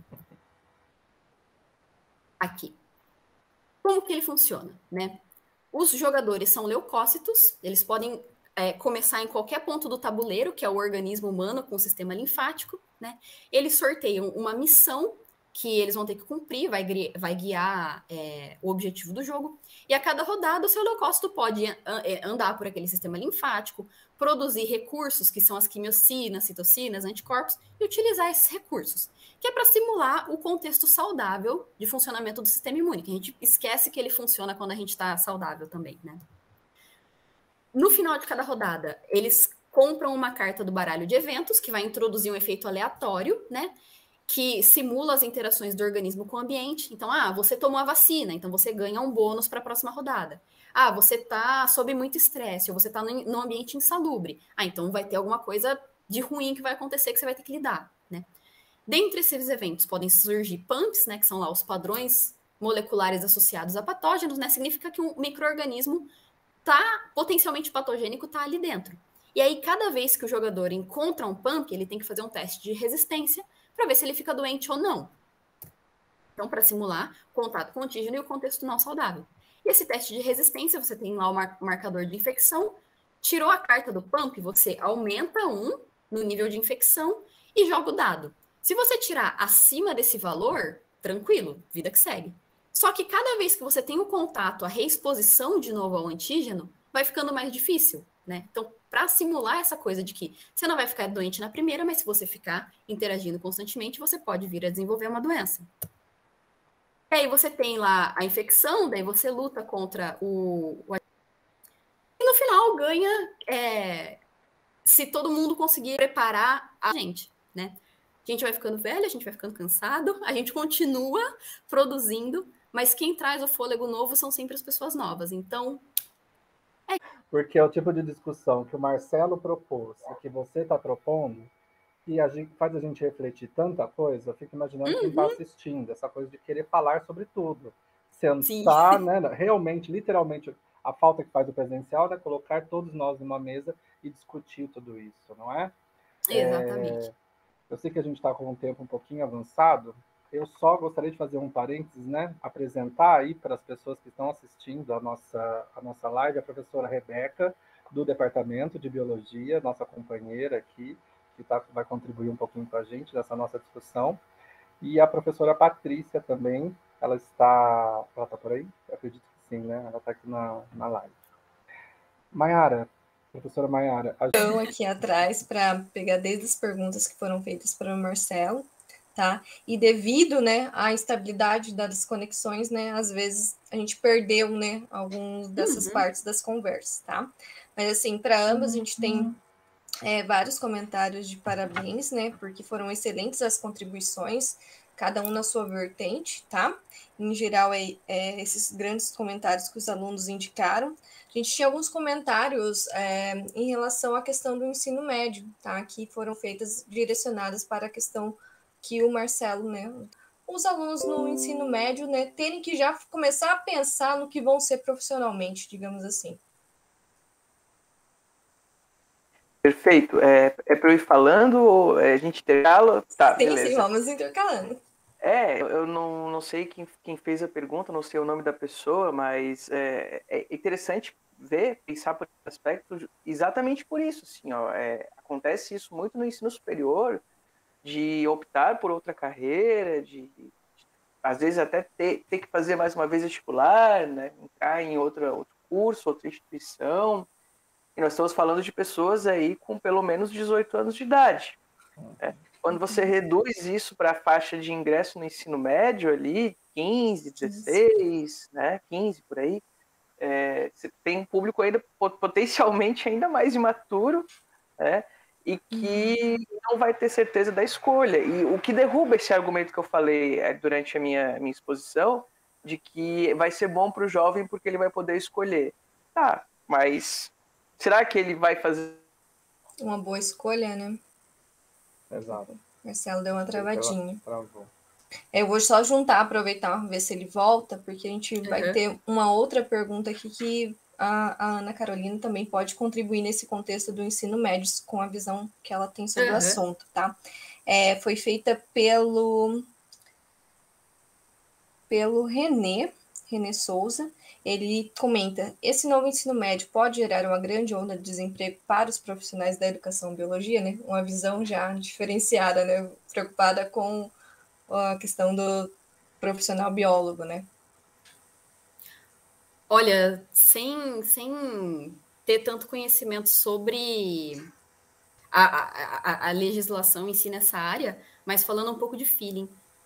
Aqui. Como que ele funciona, né? Os jogadores são leucócitos, eles podem começar em qualquer ponto do tabuleiro, que é o organismo humano com o sistema linfático, né? Eles sorteiam uma missão que eles vão ter que cumprir, vai guiar o objetivo do jogo, e a cada rodada o seu leucócito pode andar por aquele sistema linfático, produzir recursos, que são as quimiocinas, citocinas, anticorpos, e utilizar esses recursos, que é para simular o contexto saudável de funcionamento do sistema imune, que a gente esquece que ele funciona quando a gente está saudável também, né? No final de cada rodada, eles compram uma carta do baralho de eventos, que vai introduzir um efeito aleatório, né? Que simula as interações do organismo com o ambiente. Então, você tomou a vacina, então você ganha um bônus para a próxima rodada. Você está sob muito estresse, ou você está num ambiente insalubre. Então vai ter alguma coisa de ruim que vai acontecer que você vai ter que lidar, né? Dentre esses eventos podem surgir PAMPs, né, que são lá os padrões moleculares associados a patógenos, né? Significa que um micro-organismo tá potencialmente patogênico tá ali dentro. E aí, cada vez que o jogador encontra um pump, ele tem que fazer um teste de resistência para ver se ele fica doente ou não. Então, para simular contato com o antígeno e o contexto não saudável. E esse teste de resistência, você tem lá o marcador de infecção, tirou a carta do pump, você aumenta 1 no nível de infecção e joga o dado. Se você tirar acima desse valor, tranquilo, vida que segue. Só que cada vez que você tem um contato, a reexposição de novo ao antígeno, vai ficando mais difícil, né? Então, para simular essa coisa de que você não vai ficar doente na primeira, mas se você ficar interagindo constantemente, você pode vir a desenvolver uma doença. E aí você tem lá a infecção, daí você luta contra e no final ganha se todo mundo conseguir preparar a gente, né? A gente vai ficando velho, a gente vai ficando cansado, a gente continua produzindo, mas quem traz o fôlego novo são sempre as pessoas novas. Então, Porque é o tipo de discussão que o Marcelo propôs e que você está propondo, e faz a gente refletir tanta coisa. Eu fico imaginando quem está assistindo, essa coisa de querer falar sobre tudo. Sentar, né, realmente, literalmente, a falta que faz o presencial é colocar todos nós numa mesa e discutir tudo isso, não é? exatamente. Eu sei que a gente está com um tempo um pouquinho avançado. Eu só gostaria de fazer um parênteses, né? Apresentar aí para as pessoas que estão assistindo a nossa live a professora Rebeca, do Departamento de Biologia, nossa companheira aqui, que vai contribuir um pouquinho com a gente nessa nossa discussão. E a professora Patrícia também, ela está por aí? Eu acredito que sim, né? Ela está aqui na live. Maiara, professora Maiara. Estou aqui atrás para pegar desde as perguntas que foram feitas para o Marcelo, tá? E devido, né, à instabilidade das conexões, né, às vezes a gente perdeu, né, algumas dessas partes das conversas, tá? Mas assim, para ambas a gente tem vários comentários de parabéns, né, porque foram excelentes as contribuições, cada um na sua vertente, tá? Em geral, esses grandes comentários que os alunos indicaram. A gente tinha alguns comentários em relação à questão do ensino médio, tá? Que foram feitas, direcionadas para a questão que o Marcelo, né? Os alunos no ensino médio, né, terem que já começar a pensar no que vão ser profissionalmente, digamos assim. Perfeito. É para eu ir falando ou a gente intercala? Tá, sim, beleza. Sim, vamos intercalando. Eu não sei quem fez a pergunta, não sei o nome da pessoa, mas é interessante pensar por esse aspecto exatamente por isso. Assim, acontece isso muito no ensino superior, de optar por outra carreira, de às vezes até ter que fazer mais uma vez vestibular, né, entrar em outro curso, outra instituição. E nós estamos falando de pessoas aí com pelo menos 18 anos de idade. Né? Quando você reduz isso para a faixa de ingresso no ensino médio ali, 15, 16, né, 15 por aí, você tem um público ainda potencialmente ainda mais imaturo, né, e que não vai ter certeza da escolha. E o que derruba esse argumento que eu falei durante a minha exposição, de que vai ser bom para o jovem porque ele vai poder escolher. Tá, mas será que ele vai fazer uma boa escolha, né? Exato. Marcelo deu uma travadinha. Travou. Eu vou só juntar, aproveitar, ver se ele volta, porque a gente vai ter uma outra pergunta aqui que a Ana Carolina também pode contribuir nesse contexto do ensino médio, com a visão que ela tem sobre o assunto, tá? Foi feita pelo René Souza. Ele comenta: esse novo ensino médio pode gerar uma grande onda de desemprego para os profissionais da educação e biologia, né? Uma visão já diferenciada, né? Preocupada com a questão do profissional biólogo, né? Olha, sem ter tanto conhecimento sobre a legislação em si nessa área, mas falando um pouco de feeling,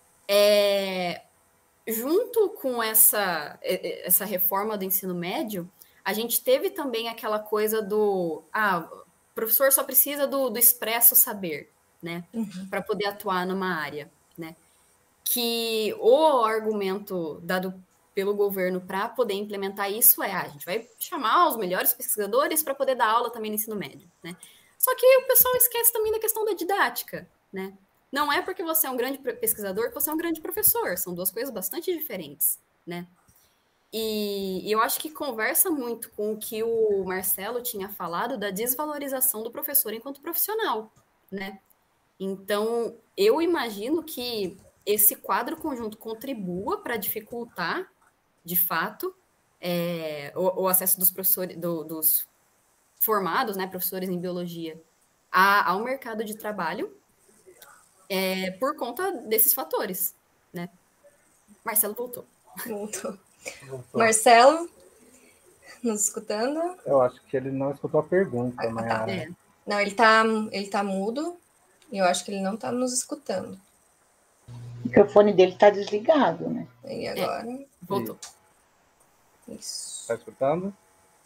junto com essa reforma do ensino médio, a gente teve também aquela coisa do o professor só precisa do expresso saber, né, para poder atuar numa área, né, que o argumento dado pelo governo para poder implementar isso a gente vai chamar os melhores pesquisadores para poder dar aula também no ensino médio, né? Só que o pessoal esquece também da questão da didática, né? Não é porque você é um grande pesquisador que você é um grande professor, são duas coisas bastante diferentes, né? E eu acho que conversa muito com o que o Marcelo tinha falado da desvalorização do professor enquanto profissional, né? Então, eu imagino que esse quadro conjunto contribua para dificultar, de fato, o acesso dos professores, dos formados, né, professores em biologia, ao mercado de trabalho, por conta desses fatores, né? Marcelo voltou. Voltou. Voltou. Marcelo, nos escutando? Eu acho que ele não escutou a pergunta, mas... Tá. Não, ele tá mudo e eu acho que ele não tá nos escutando. O microfone dele tá desligado, né? E agora? Voltou. Isso. Tá escutando?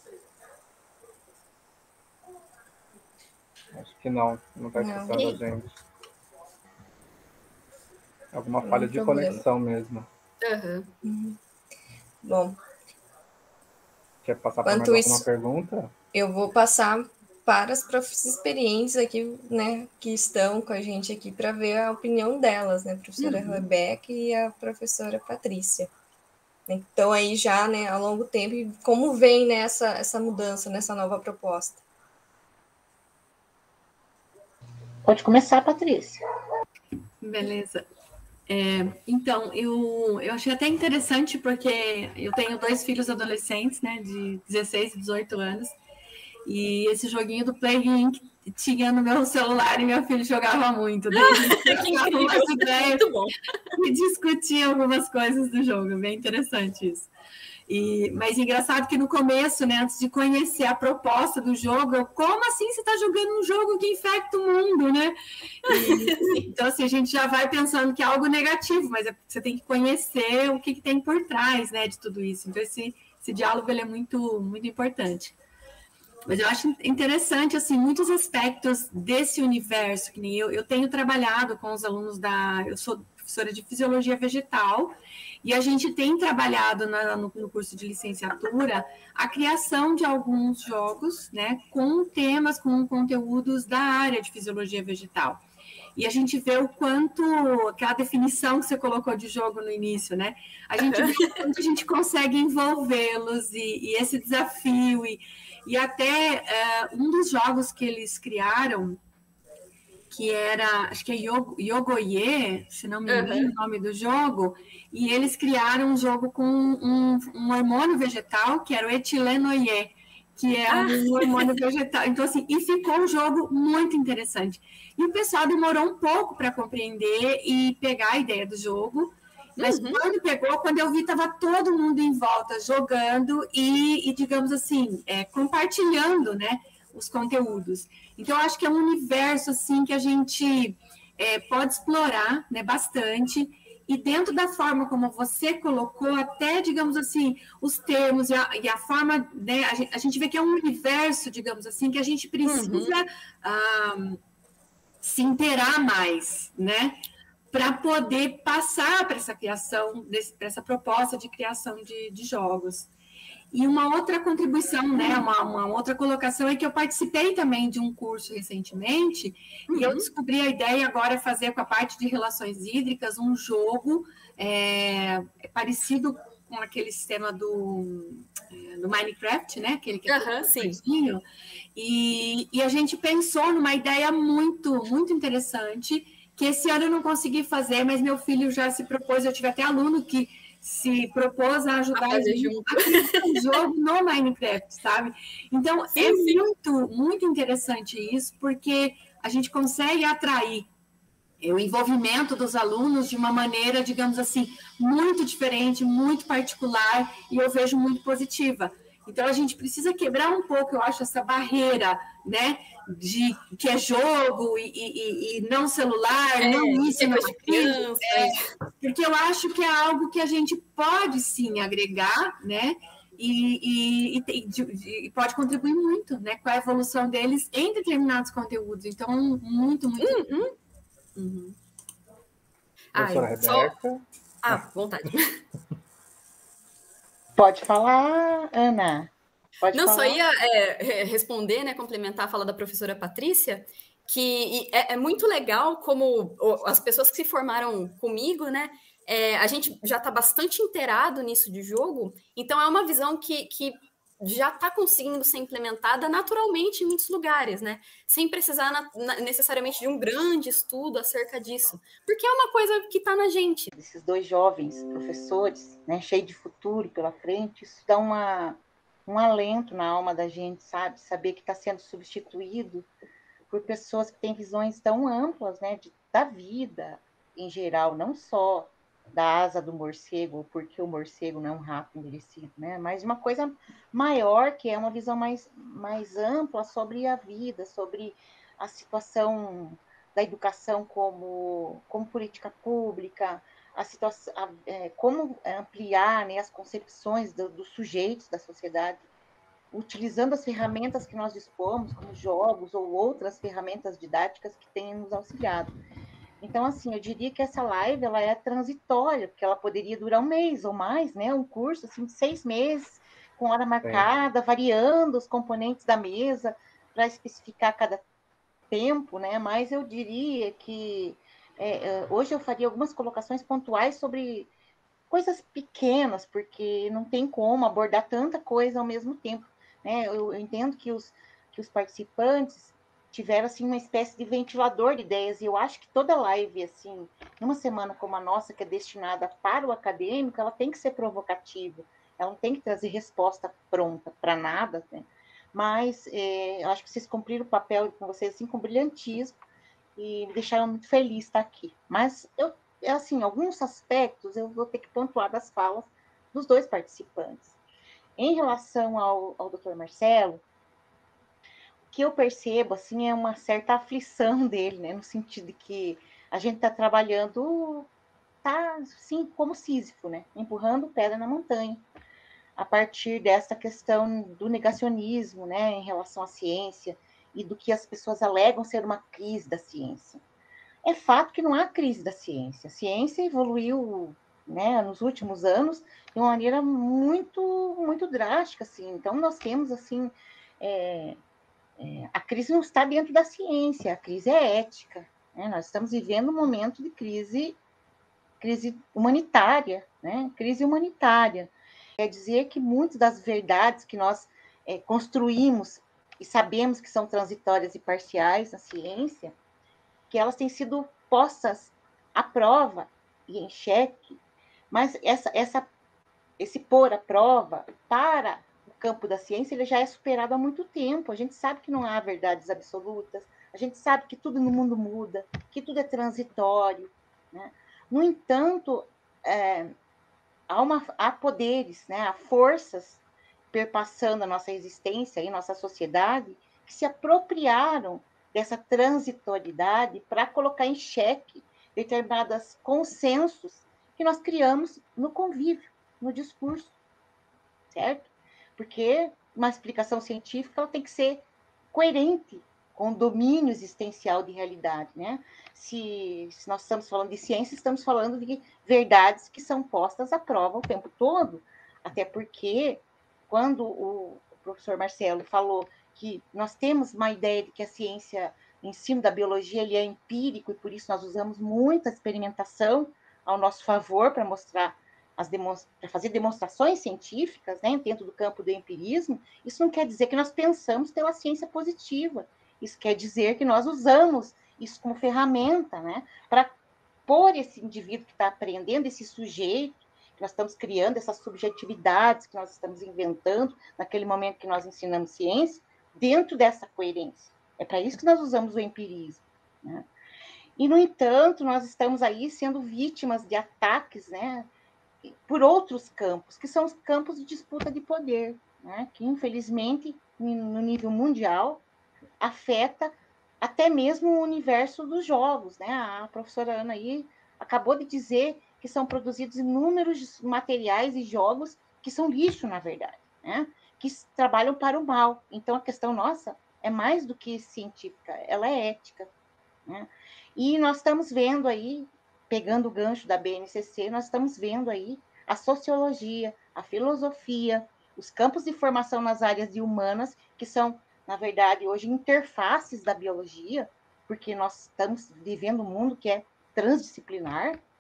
Acho que não tá escutando a gente. Alguma falha de conexão mesmo. Bom. Quer passar para mais alguma pergunta? Eu vou passar para as professores experientes aqui, né, que estão com a gente aqui para ver a opinião delas, né, a professora Rebeca e a professora Patrícia. Então aí já, né, a longo tempo, como vem, né, essa mudança nessa nova proposta? Pode começar, Patrícia. Beleza. Então, eu achei até interessante porque eu tenho 2 filhos adolescentes, né, de 16 e 18 anos, e esse joguinho do Play Inc. tinha no meu celular e meu filho jogava muito. Daí algumas ideias e discutia algumas coisas do jogo, bem interessante isso. Mas engraçado que no começo, né, antes de conhecer a proposta do jogo, como assim você está jogando um jogo que infecta o mundo, né? Então, assim, a gente já vai pensando que é algo negativo, mas você tem que conhecer o que tem por trás, né, de tudo isso. Então, esse diálogo ele é muito, muito importante. Mas eu acho interessante, assim, muitos aspectos desse universo, que nem eu tenho trabalhado com os alunos eu sou professora de Fisiologia Vegetal, e a gente tem trabalhado no curso de licenciatura a criação de alguns jogos, né, com temas, com conteúdos da área de Fisiologia Vegetal. E a gente vê o quanto, aquela definição que você colocou de jogo no início, né, a gente vê o quanto a gente consegue envolvê-los e esse desafio, e até um dos jogos que eles criaram, que era, acho que é Yogoye, se não me engano o nome do jogo, e eles criaram um jogo com um hormônio vegetal, que era o etilenoye, que é um hormônio vegetal. Então, assim, e ficou um jogo muito interessante. E o pessoal demorou um pouco para compreender e pegar a ideia do jogo, mas quando eu vi, estava todo mundo em volta jogando e digamos assim, compartilhando, né, os conteúdos. Então, eu acho que é um universo assim, que a gente pode explorar, né, bastante, e dentro da forma como você colocou, até, digamos assim, os termos e a forma, né, a gente vê que é um universo, digamos assim, que a gente precisa se inteirar mais, né, para poder passar para essa criação, para essa proposta de criação de jogos. E uma outra contribuição, né, uma outra colocação é que eu participei também de um curso recentemente e eu descobri a ideia agora é fazer com a parte de relações hídricas um jogo parecido com aquele sistema do Minecraft, né, aquele que é sim. E a gente pensou numa ideia muito, muito interessante que esse ano eu não consegui fazer, mas meu filho já se propôs, eu tive até aluno que se propôs a ajudar a criar um jogo no Minecraft, sabe? Então, muito, muito interessante isso, porque a gente consegue atrair o envolvimento dos alunos de uma maneira, digamos assim, muito diferente, muito particular, e eu vejo muito positiva. Então, a gente precisa quebrar um pouco, eu acho, essa barreira, né, de que é jogo e não celular, não isso, não aquilo, porque eu acho que é algo que a gente pode, sim, agregar, né, e pode contribuir muito, né, com a evolução deles em determinados conteúdos. Então, muito, muito... Professora Rebeca. Vontade. Pode falar, Ana. Pode falar. Só ia responder, né, complementar a fala da professora Patrícia, que é muito legal como as pessoas que se formaram comigo, né, a gente já está bastante inteirado nisso de jogo, então é uma visão que já está conseguindo ser implementada naturalmente em muitos lugares, né? Sem precisar necessariamente de um grande estudo acerca disso, porque é uma coisa que está na gente. Esses dois jovens professores, né, cheios de futuro pela frente, isso dá um alento na alma da gente, sabe? Saber que está sendo substituído por pessoas que têm visões tão amplas, né, da vida em geral, não só da asa do morcego, porque o morcego não é um rato envelhecido, né, mas uma coisa maior, que é uma visão mais ampla sobre a vida, sobre a situação da educação como política pública, a situação, como ampliar, né, as concepções dos sujeitos da sociedade, utilizando as ferramentas que nós dispomos, como jogos ou outras ferramentas didáticas que têm nos auxiliado. Então, assim, eu diria que essa live ela é transitória, porque ela poderia durar um mês ou mais, né? Um curso assim, de 6 meses, com hora marcada, variando os componentes da mesa para especificar cada tempo, né? Mas eu diria que hoje eu faria algumas colocações pontuais sobre coisas pequenas, porque não tem como abordar tanta coisa ao mesmo tempo, né? Eu entendo que os participantes tiveram assim uma espécie de ventilador de ideias, e eu acho que toda live assim, numa semana como a nossa, que é destinada para o acadêmico, ela tem que ser provocativa, ela não tem que trazer resposta pronta para nada, né? Mas eu acho que vocês cumpriram o papel com vocês assim com brilhantismo e me deixaram muito feliz estar aqui. Mas assim, alguns aspectos eu vou ter que pontuar das falas dos dois participantes. Em relação ao Dr. Marcelo, o que eu percebo assim é uma certa aflição dele, né, no sentido de que a gente está trabalhando, tá assim como Sísifo, né, empurrando pedra na montanha, a partir dessa questão do negacionismo, né, em relação à ciência e do que as pessoas alegam ser uma crise da ciência. É fato que não há crise da ciência. A ciência evoluiu, né, nos últimos anos de uma maneira muito drástica, assim. Então nós temos assim a crise não está dentro da ciência, a crise é ética, né? Nós estamos vivendo um momento de crise humanitária, né? Crise humanitária. Quer dizer que muitas das verdades que nós construímos e sabemos que são transitórias e parciais na ciência, que elas têm sido postas à prova e em xeque, mas esse pôr à prova para o campo da ciência ele já é superado há muito tempo. A gente sabe que não há verdades absolutas, a gente sabe que tudo no mundo muda, que tudo é transitório, né? No entanto, há poderes, né? Há forças perpassando a nossa existência e nossa sociedade que se apropriaram dessa transitoriedade para colocar em xeque determinados consensos que nós criamos no convívio, no discurso, certo? Porque uma explicação científica ela tem que ser coerente com o domínio existencial de realidade, né? Se nós estamos falando de ciência, estamos falando de verdades que são postas à prova o tempo todo, até porque quando o professor Marcelo falou que nós temos uma ideia de que a ciência, o ensino da biologia, ele é empírico e por isso nós usamos muita experimentação ao nosso favor para mostrar para fazer demonstrações científicas, né, dentro do campo do empirismo. Isso não quer dizer que nós pensamos pela ciência positiva. Isso quer dizer que nós usamos isso como ferramenta, né, para pôr esse indivíduo que está aprendendo, esse sujeito, que nós estamos criando, essas subjetividades que nós estamos inventando naquele momento que nós ensinamos ciência, dentro dessa coerência. É para isso que nós usamos o empirismo, né? E, no entanto, nós estamos aí sendo vítimas de ataques, né, por outros campos, que são os campos de disputa de poder, né, que, infelizmente, no nível mundial, afeta até mesmo o universo dos jogos, né? A professora Ana aí acabou de dizer que são produzidos inúmeros materiais e jogos que são lixo, na verdade, né? Que trabalham para o mal. Então, a questão nossa é mais do que científica, ela é ética, né? E nós estamos vendo aí, pegando o gancho da BNCC, nós estamos vendo aí a sociologia, a filosofia, os campos de formação nas áreas de humanas, que são, na verdade, hoje, interfaces da biologia, porque nós estamos vivendo um mundo que é transdisciplinar,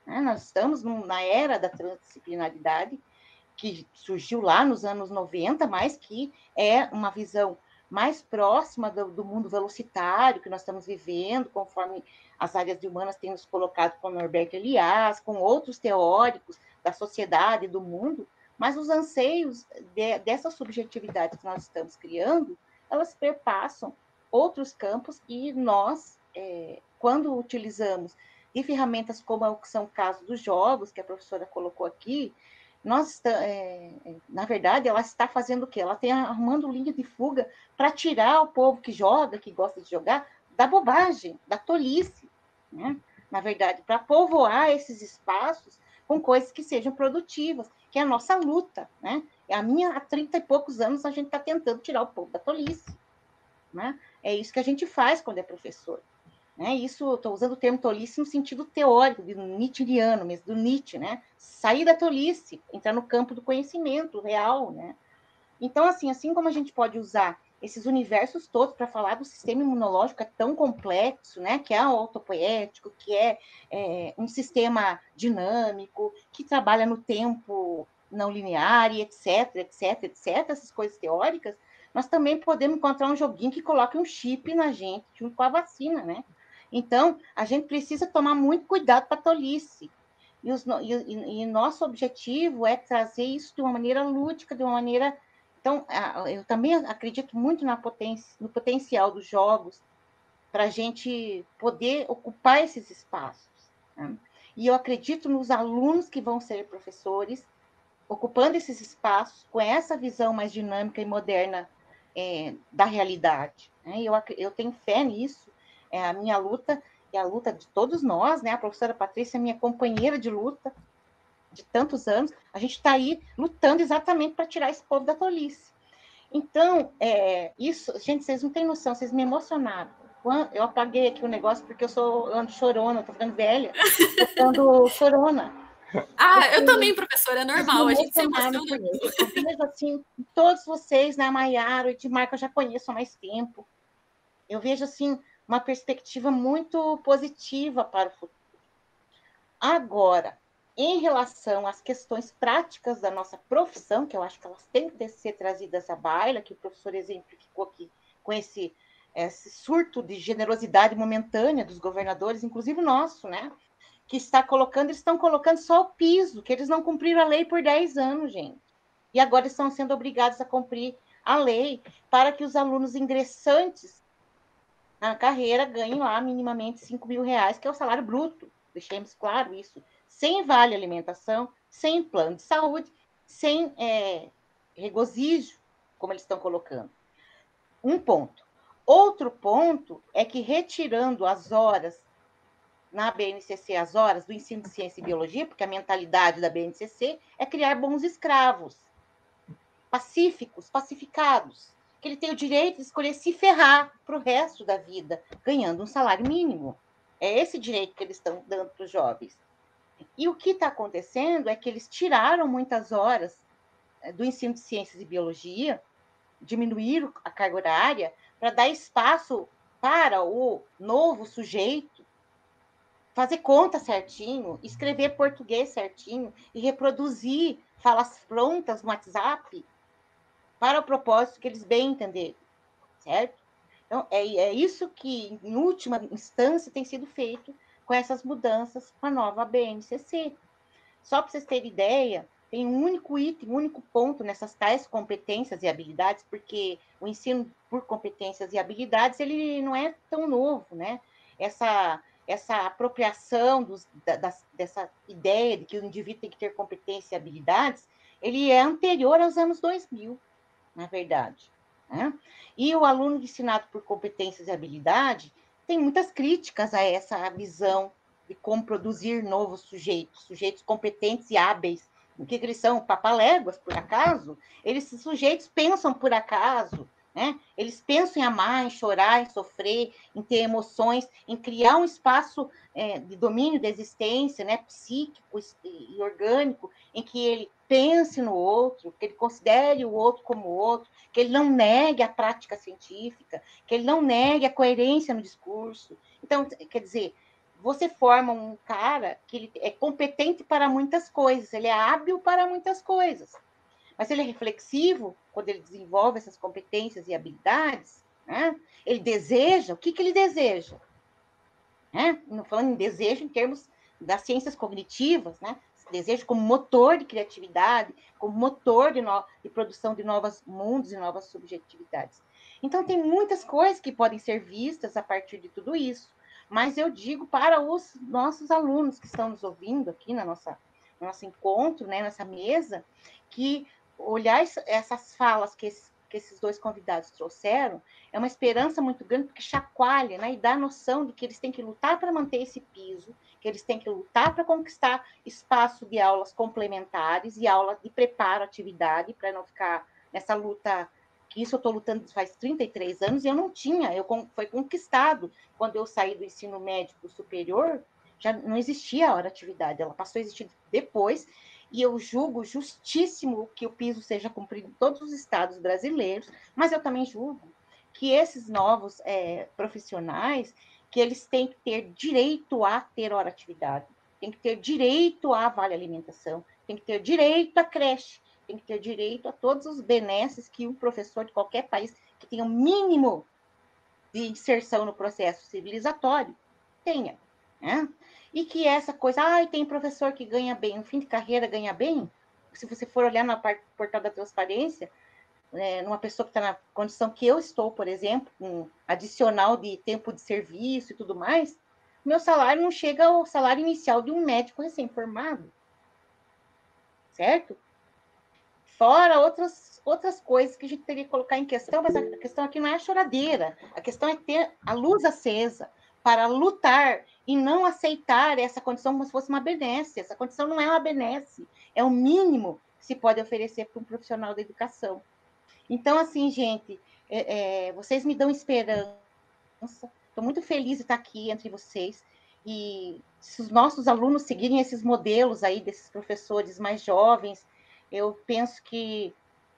né? Nós estamos na era da transdisciplinaridade, que surgiu lá nos anos 90, mas que é uma visão mais próxima do mundo velocitário que nós estamos vivendo, conforme as áreas de humanas têm nos colocado com Norbert Elias, com outros teóricos da sociedade e do mundo, mas os anseios dessa subjetividade que nós estamos criando, elas perpassam outros campos e nós, quando utilizamos de ferramentas como são o caso dos jogos, que a professora colocou aqui, na verdade, ela está fazendo o quê? Ela está arrumando linha de fuga para tirar o povo que joga, que gosta de jogar, da bobagem, da tolice, né? Na verdade, para povoar esses espaços com coisas que sejam produtivas, que é a nossa luta, né? Há 30 e poucos anos a gente está tentando tirar o povo da tolice, né? É isso que a gente faz quando é professor. Né? Isso, estou usando o termo tolice no sentido teórico, nietzscheano mesmo, do Nietzsche, né? Sair da tolice, entrar no campo do conhecimento real, né? Então, assim como a gente pode usar esses universos todos para falar do sistema imunológico, é tão complexo, né? Que é autopoético, que é um sistema dinâmico, que trabalha no tempo não linear, e etc, essas coisas teóricas, nós também podemos encontrar um joguinho que coloque um chip na gente, junto com a vacina, né? Então, a gente precisa tomar muito cuidado para a tolice. E nosso objetivo é trazer isso de uma maneira lúdica, de uma maneira... Então, eu também acredito muito no potencial dos jogos para a gente poder ocupar esses espaços, né? E eu acredito nos alunos que vão ser professores, ocupando esses espaços com essa visão mais dinâmica e moderna da realidade, né? Eu tenho fé nisso. A minha luta é a luta de todos nós, né? A professora Patrícia é minha companheira de luta de tantos anos. A gente está aí lutando exatamente para tirar esse povo da tolice. Então, isso, gente, vocês não têm noção, vocês me emocionaram. Eu apaguei aqui o negócio porque eu ando chorona, estou ficando velha, eu ando chorona. Eu também, professora, é normal, a gente se emociona. Eu vejo assim, todos vocês, né, Maiara, o Edmar, que eu já conheço há mais tempo, eu vejo assim uma perspectiva muito positiva para o futuro. Agora, em relação às questões práticas da nossa profissão, que eu acho que elas têm que ser trazidas à baila, que o professor exemplificou aqui com esse surto de generosidade momentânea dos governadores, inclusive nosso, né? Que eles estão colocando só o piso, que eles não cumpriram a lei por 10 anos, gente. E agora estão sendo obrigados a cumprir a lei para que os alunos ingressantes na carreira ganhem lá minimamente R$5.000, que é o salário bruto. Deixemos claro isso. Sem vale alimentação, sem plano de saúde, sem regozijo, como eles estão colocando. Um ponto. Outro ponto é que, retirando as horas na BNCC, as horas do ensino de ciência e biologia, porque a mentalidade da BNCC é criar bons escravos, pacíficos, pacificados, que ele tem o direito de escolher se ferrar para o resto da vida, ganhando um salário mínimo. É esse direito que eles estão dando para os jovens. E o que está acontecendo é que eles tiraram muitas horas do ensino de ciências e biologia, diminuíram a carga horária para dar espaço para o novo sujeito fazer conta certinho, escrever português certinho e reproduzir falas prontas no WhatsApp para o propósito que eles bem entenderem, certo? Então, é isso que, em última instância, tem sido feito com essas mudanças com a nova BNCC. Só para vocês terem ideia, tem um único item, um único ponto nessas tais competências e habilidades, porque o ensino por competências e habilidades, ele não é tão novo, né? Essa apropriação dessa ideia de que o indivíduo tem que ter competência e habilidades, ele é anterior aos anos 2000, na verdade, né? E o aluno ensinado por competências e habilidade tem muitas críticas a essa visão de como produzir novos sujeitos competentes e hábeis. O que eles são? Papaléguas, por acaso? Esses sujeitos pensam por acaso, né? Eles pensam em amar, em chorar, em sofrer, em ter emoções, em criar um espaço de domínio da existência, né? Psíquico e orgânico, em que ele pense no outro, que ele considere o outro como outro, que ele não negue a prática científica, que ele não negue a coerência no discurso. Então, quer dizer, você forma um cara que ele é competente para muitas coisas, ele é hábil para muitas coisas. Mas ele é reflexivo, quando ele desenvolve essas competências e habilidades, né? Ele deseja, o que ele deseja? Né? Não falando em desejo em termos das ciências cognitivas, né? Desejo como motor de criatividade, como motor de produção de novos mundos e novas subjetividades. Então, tem muitas coisas que podem ser vistas a partir de tudo isso. Mas eu digo para os nossos alunos que estão nos ouvindo aqui no nosso encontro, né, nessa mesa, que olhar essas falas que esses dois convidados trouxeram é uma esperança muito grande, porque chacoalha, né, e dá a noção de que eles têm que lutar para manter esse piso, que eles têm que lutar para conquistar espaço de aulas complementares e aula de preparo, atividade, para não ficar nessa luta, que isso eu estou lutando faz 33 anos, e eu não tinha, foi conquistado. Quando eu saí do ensino médio superior, já não existia a hora atividade, ela passou a existir depois, e eu julgo justíssimo que o piso seja cumprido em todos os estados brasileiros, mas eu também julgo que esses novos profissionais, que eles têm que ter direito a ter hora atividade, tem que ter direito a vale alimentação, tem que ter direito à creche, tem que ter direito a todos os benesses que um professor de qualquer país que tenha um mínimo de inserção no processo civilizatório tenha, né? E que essa coisa, tem professor que ganha bem, no fim de carreira ganha bem, se você for olhar na parte do portal da transparência, numa pessoa que está na condição que eu estou, por exemplo, com adicional de tempo de serviço e tudo mais, meu salário não chega ao salário inicial de um médico recém-formado, certo? Fora outras coisas que a gente teria que colocar em questão, mas a questão aqui não é a choradeira, a questão é ter a luz acesa para lutar e não aceitar essa condição como se fosse uma benesse. Essa condição não é uma benesse, é o mínimo que se pode oferecer para um profissional da educação. Então, assim, gente, vocês me dão esperança, estou muito feliz de estar aqui entre vocês, e se os nossos alunos seguirem esses modelos aí, desses professores mais jovens, eu penso que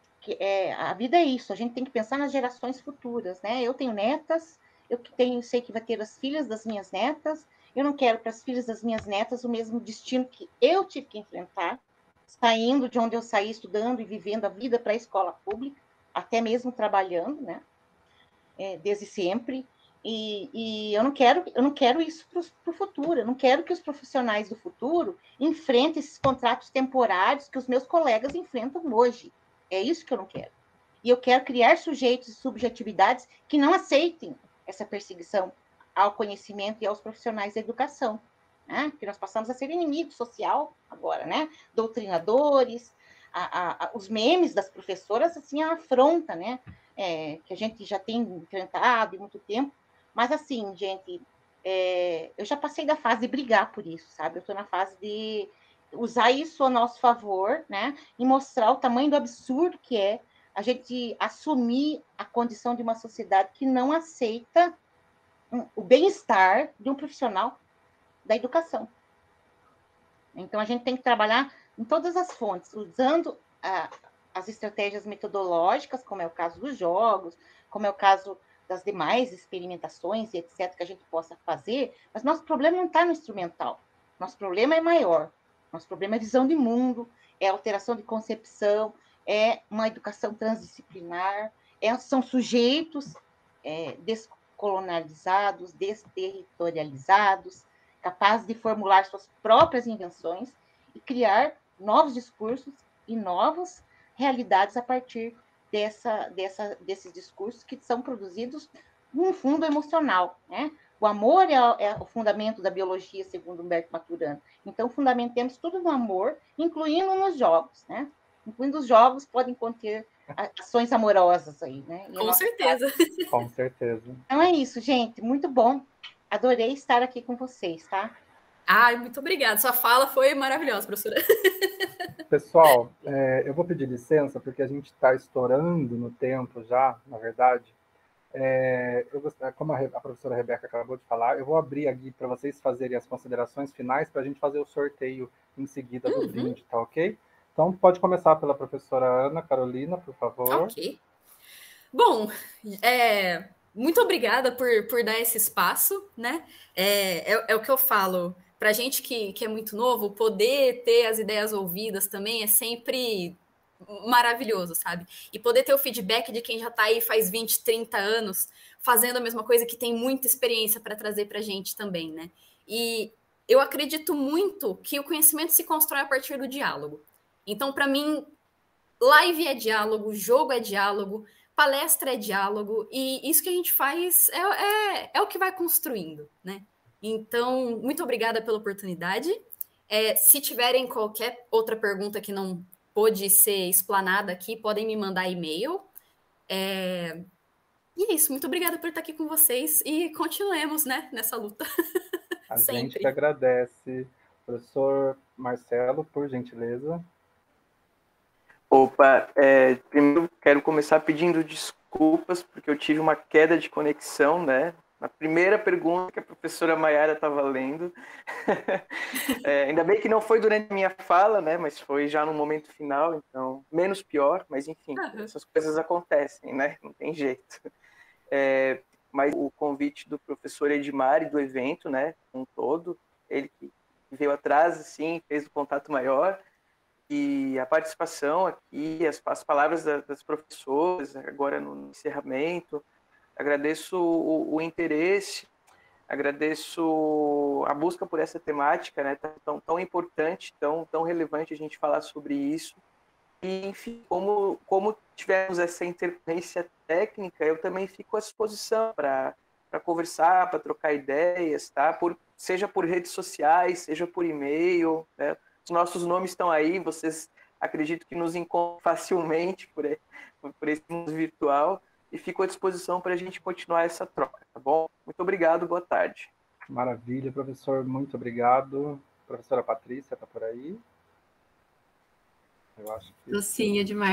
a vida é isso, a gente tem que pensar nas gerações futuras, né? Eu tenho netas, sei que vai ter as filhas das minhas netas, eu não quero para as filhas das minhas netas o mesmo destino que eu tive que enfrentar, saindo de onde eu saí, estudando e vivendo a vida para a escola pública, até mesmo trabalhando, né? Desde sempre. E eu não quero isso para o futuro. Eu não quero que os profissionais do futuro enfrentem esses contratos temporários que os meus colegas enfrentam hoje. É isso que eu não quero. E eu quero criar sujeitos e subjetividades que não aceitem essa perseguição ao conhecimento e aos profissionais da educação, né? Que nós passamos a ser inimigo social agora, né? Doutrinadores, os memes das professoras, assim, a afronta, né? Que a gente já tem enfrentado há muito tempo. Mas, assim, gente, eu já passei da fase de brigar por isso, sabe? Eu estou na fase de usar isso a nosso favor, né? E mostrar o tamanho do absurdo que é a gente assumir a condição de uma sociedade que não aceita o bem-estar de um profissional da educação. Então, a gente tem que trabalhar em todas as fontes, usando as estratégias metodológicas, como é o caso dos jogos, como é o caso das demais experimentações e etc., que a gente possa fazer, mas nosso problema não está no instrumental. Nosso problema é maior. Nosso problema é visão de mundo, é alteração de concepção, é uma educação transdisciplinar, são sujeitos descolonializados, desterritorializados, capazes de formular suas próprias invenções e criar novos discursos e novas realidades a partir desses discursos que são produzidos num fundo emocional, né? O amor é o fundamento da biologia, segundo Humberto Maturana. Então, fundamentemos tudo no amor, incluindo nos jogos, né? Incluindo os jogos podem conter ações amorosas aí, né? Com certeza. Com certeza. Então é isso, gente. Muito bom. Adorei estar aqui com vocês, tá? Ai, muito obrigada. Sua fala foi maravilhosa, professora. Pessoal, eu vou pedir licença, porque a gente está estourando no tempo já, na verdade. Como a professora Rebeca acabou de falar, eu vou abrir aqui para vocês fazerem as considerações finais para a gente fazer o sorteio em seguida do brinde, tá ok? Então, pode começar pela professora Ana Carolina, por favor. Ok. Bom, muito obrigada por dar esse espaço, né? É o que eu falo. Para gente que é muito novo, poder ter as ideias ouvidas também é sempre maravilhoso, sabe? E poder ter o feedback de quem já está aí faz 20, 30 anos, fazendo a mesma coisa, que tem muita experiência para trazer para a gente também, né? E eu acredito muito que o conhecimento se constrói a partir do diálogo. Então, para mim, live é diálogo, jogo é diálogo, palestra é diálogo, e isso que a gente faz é o que vai construindo, né? Então, muito obrigada pela oportunidade. Se tiverem qualquer outra pergunta que não pôde ser explanada aqui, podem me mandar e-mail. E é isso, muito obrigada por estar aqui com vocês e continuemos, né, nessa luta. A gente que Sempre. agradece. Professor Marcelo, por gentileza. Opa, primeiro quero começar pedindo desculpas, porque eu tive uma queda de conexão, né? Na primeira pergunta que a professora Maiara estava lendo. Ainda bem que não foi durante a minha fala, né? Mas foi já no momento final, então menos pior, mas enfim, essas coisas acontecem, né? Não tem jeito. Mas o convite do professor Edmar e do evento, né? Um todo, ele que veio atrás, assim, fez o contato maior. E a participação aqui, as palavras das professoras, agora no encerramento, agradeço o interesse, agradeço a busca por essa temática, né, tão importante, tão relevante a gente falar sobre isso. E, enfim, como tivemos essa interferência técnica, eu também fico à disposição para conversar, para trocar ideias, tá? Seja por redes sociais, seja por e-mail, né? Os nossos nomes estão aí, vocês acredito que nos encontram facilmente por esse mundo virtual, e fico à disposição para a gente continuar essa troca, tá bom? Muito obrigado, boa tarde. Maravilha, professor, muito obrigado. Professora Patrícia, está por aí? Eu acho que... Sim, Edmar.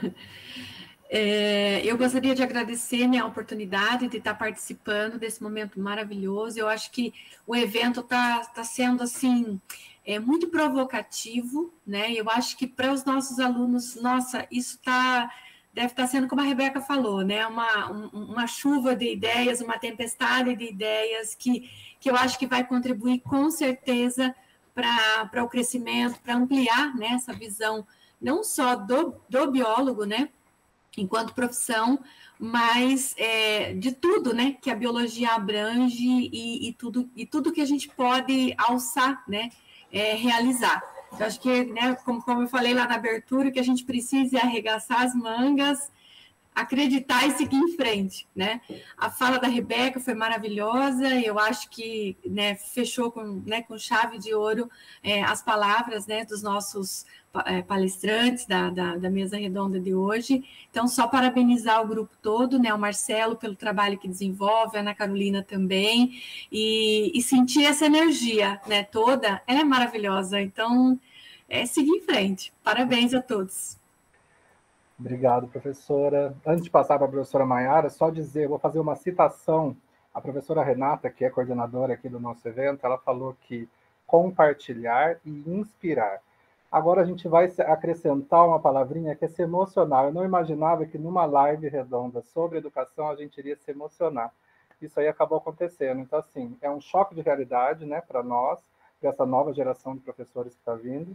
Eu gostaria de agradecer, né, a oportunidade de estar participando desse momento maravilhoso. Eu acho que o evento está sendo, assim, muito provocativo, né? Eu acho que para os nossos alunos, nossa, isso deve estar sendo, como a Rebeca falou, né? Uma chuva de ideias, uma tempestade de ideias que eu acho que vai contribuir com certeza para o crescimento, para ampliar, né, essa visão não só do biólogo, né, enquanto profissão, mas de tudo, né, que a biologia abrange e tudo que a gente pode alçar, né, realizar. Eu acho que, né, como eu falei lá na abertura, que a gente precisa arregaçar as mangas, acreditar e seguir em frente, né? A fala da Rebeca foi maravilhosa, eu acho que, né, fechou com chave de ouro as palavras, né, dos nossos palestrantes da mesa redonda de hoje. Então, só parabenizar o grupo todo, né, o Marcelo pelo trabalho que desenvolve, a Ana Carolina também, e sentir essa energia, né, toda, ela é maravilhosa. Então, seguir em frente. Parabéns a todos. Obrigado, professora. Antes de passar para a professora Maiara, só dizer, vou fazer uma citação. A professora Renata, que é coordenadora aqui do nosso evento, ela falou que compartilhar e inspirar. Agora a gente vai acrescentar uma palavrinha que é se emocionar. Eu não imaginava que numa live redonda sobre educação a gente iria se emocionar. Isso aí acabou acontecendo. Então, assim, é um choque de realidade, né, para nós, para essa nova geração de professores que está vindo,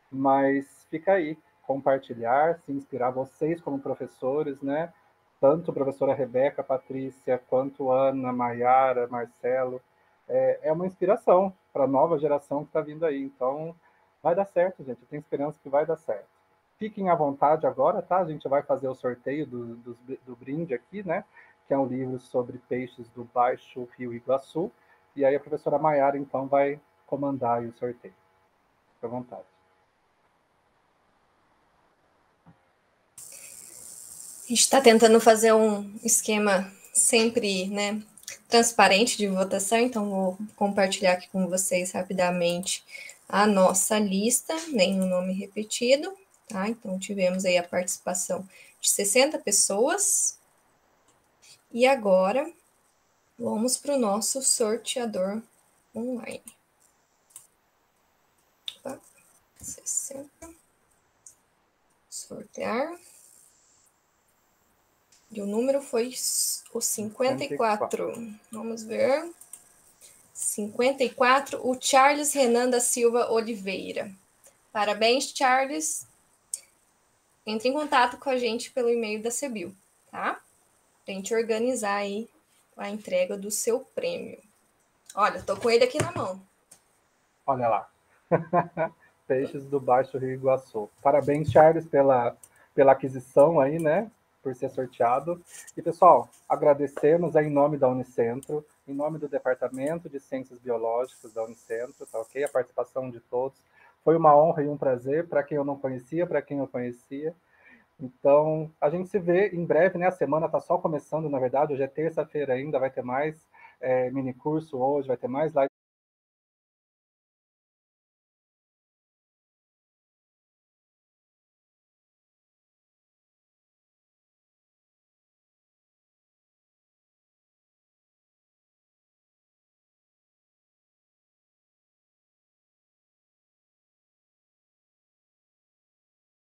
mas fica aí. Compartilhar, se inspirar, vocês como professores, né? Tanto a professora Rebeca, Patrícia, quanto Ana, Maiara, Marcelo. É uma inspiração para a nova geração que está vindo aí. Então, vai dar certo, gente. Eu tenho esperança que vai dar certo. Fiquem à vontade agora, tá? A gente vai fazer o sorteio do brinde aqui, né? Que é um livro sobre peixes do Baixo Rio Iguaçu. E aí a professora Maiara, então, vai comandar aí o sorteio. Fique à vontade. A gente está tentando fazer um esquema sempre, né, transparente de votação, então vou compartilhar aqui com vocês rapidamente a nossa lista, nenhum nome repetido, tá? Então tivemos aí a participação de 60 pessoas. E agora vamos para o nosso sorteador online. 60. Sortear. E o número foi o 54. Vamos ver. 54, o Charles Renan da Silva Oliveira. Parabéns, Charles. Entre em contato com a gente pelo e-mail da CEBIL, tá? Pra gente organizar aí a entrega do seu prêmio. Olha, tô com ele aqui na mão. Olha lá. Peixes do Baixo Rio Iguaçu. Parabéns, Charles, pela aquisição aí, né? Por ser sorteado. E, pessoal, agradecemos aí em nome da Unicentro, em nome do Departamento de Ciências Biológicas da Unicentro, tá ok? A participação de todos. Foi uma honra e um prazer para quem eu não conhecia, para quem eu conhecia. Então, a gente se vê em breve, né? A semana está só começando, na verdade. Hoje é terça-feira ainda, vai ter mais mini curso hoje, vai ter mais live.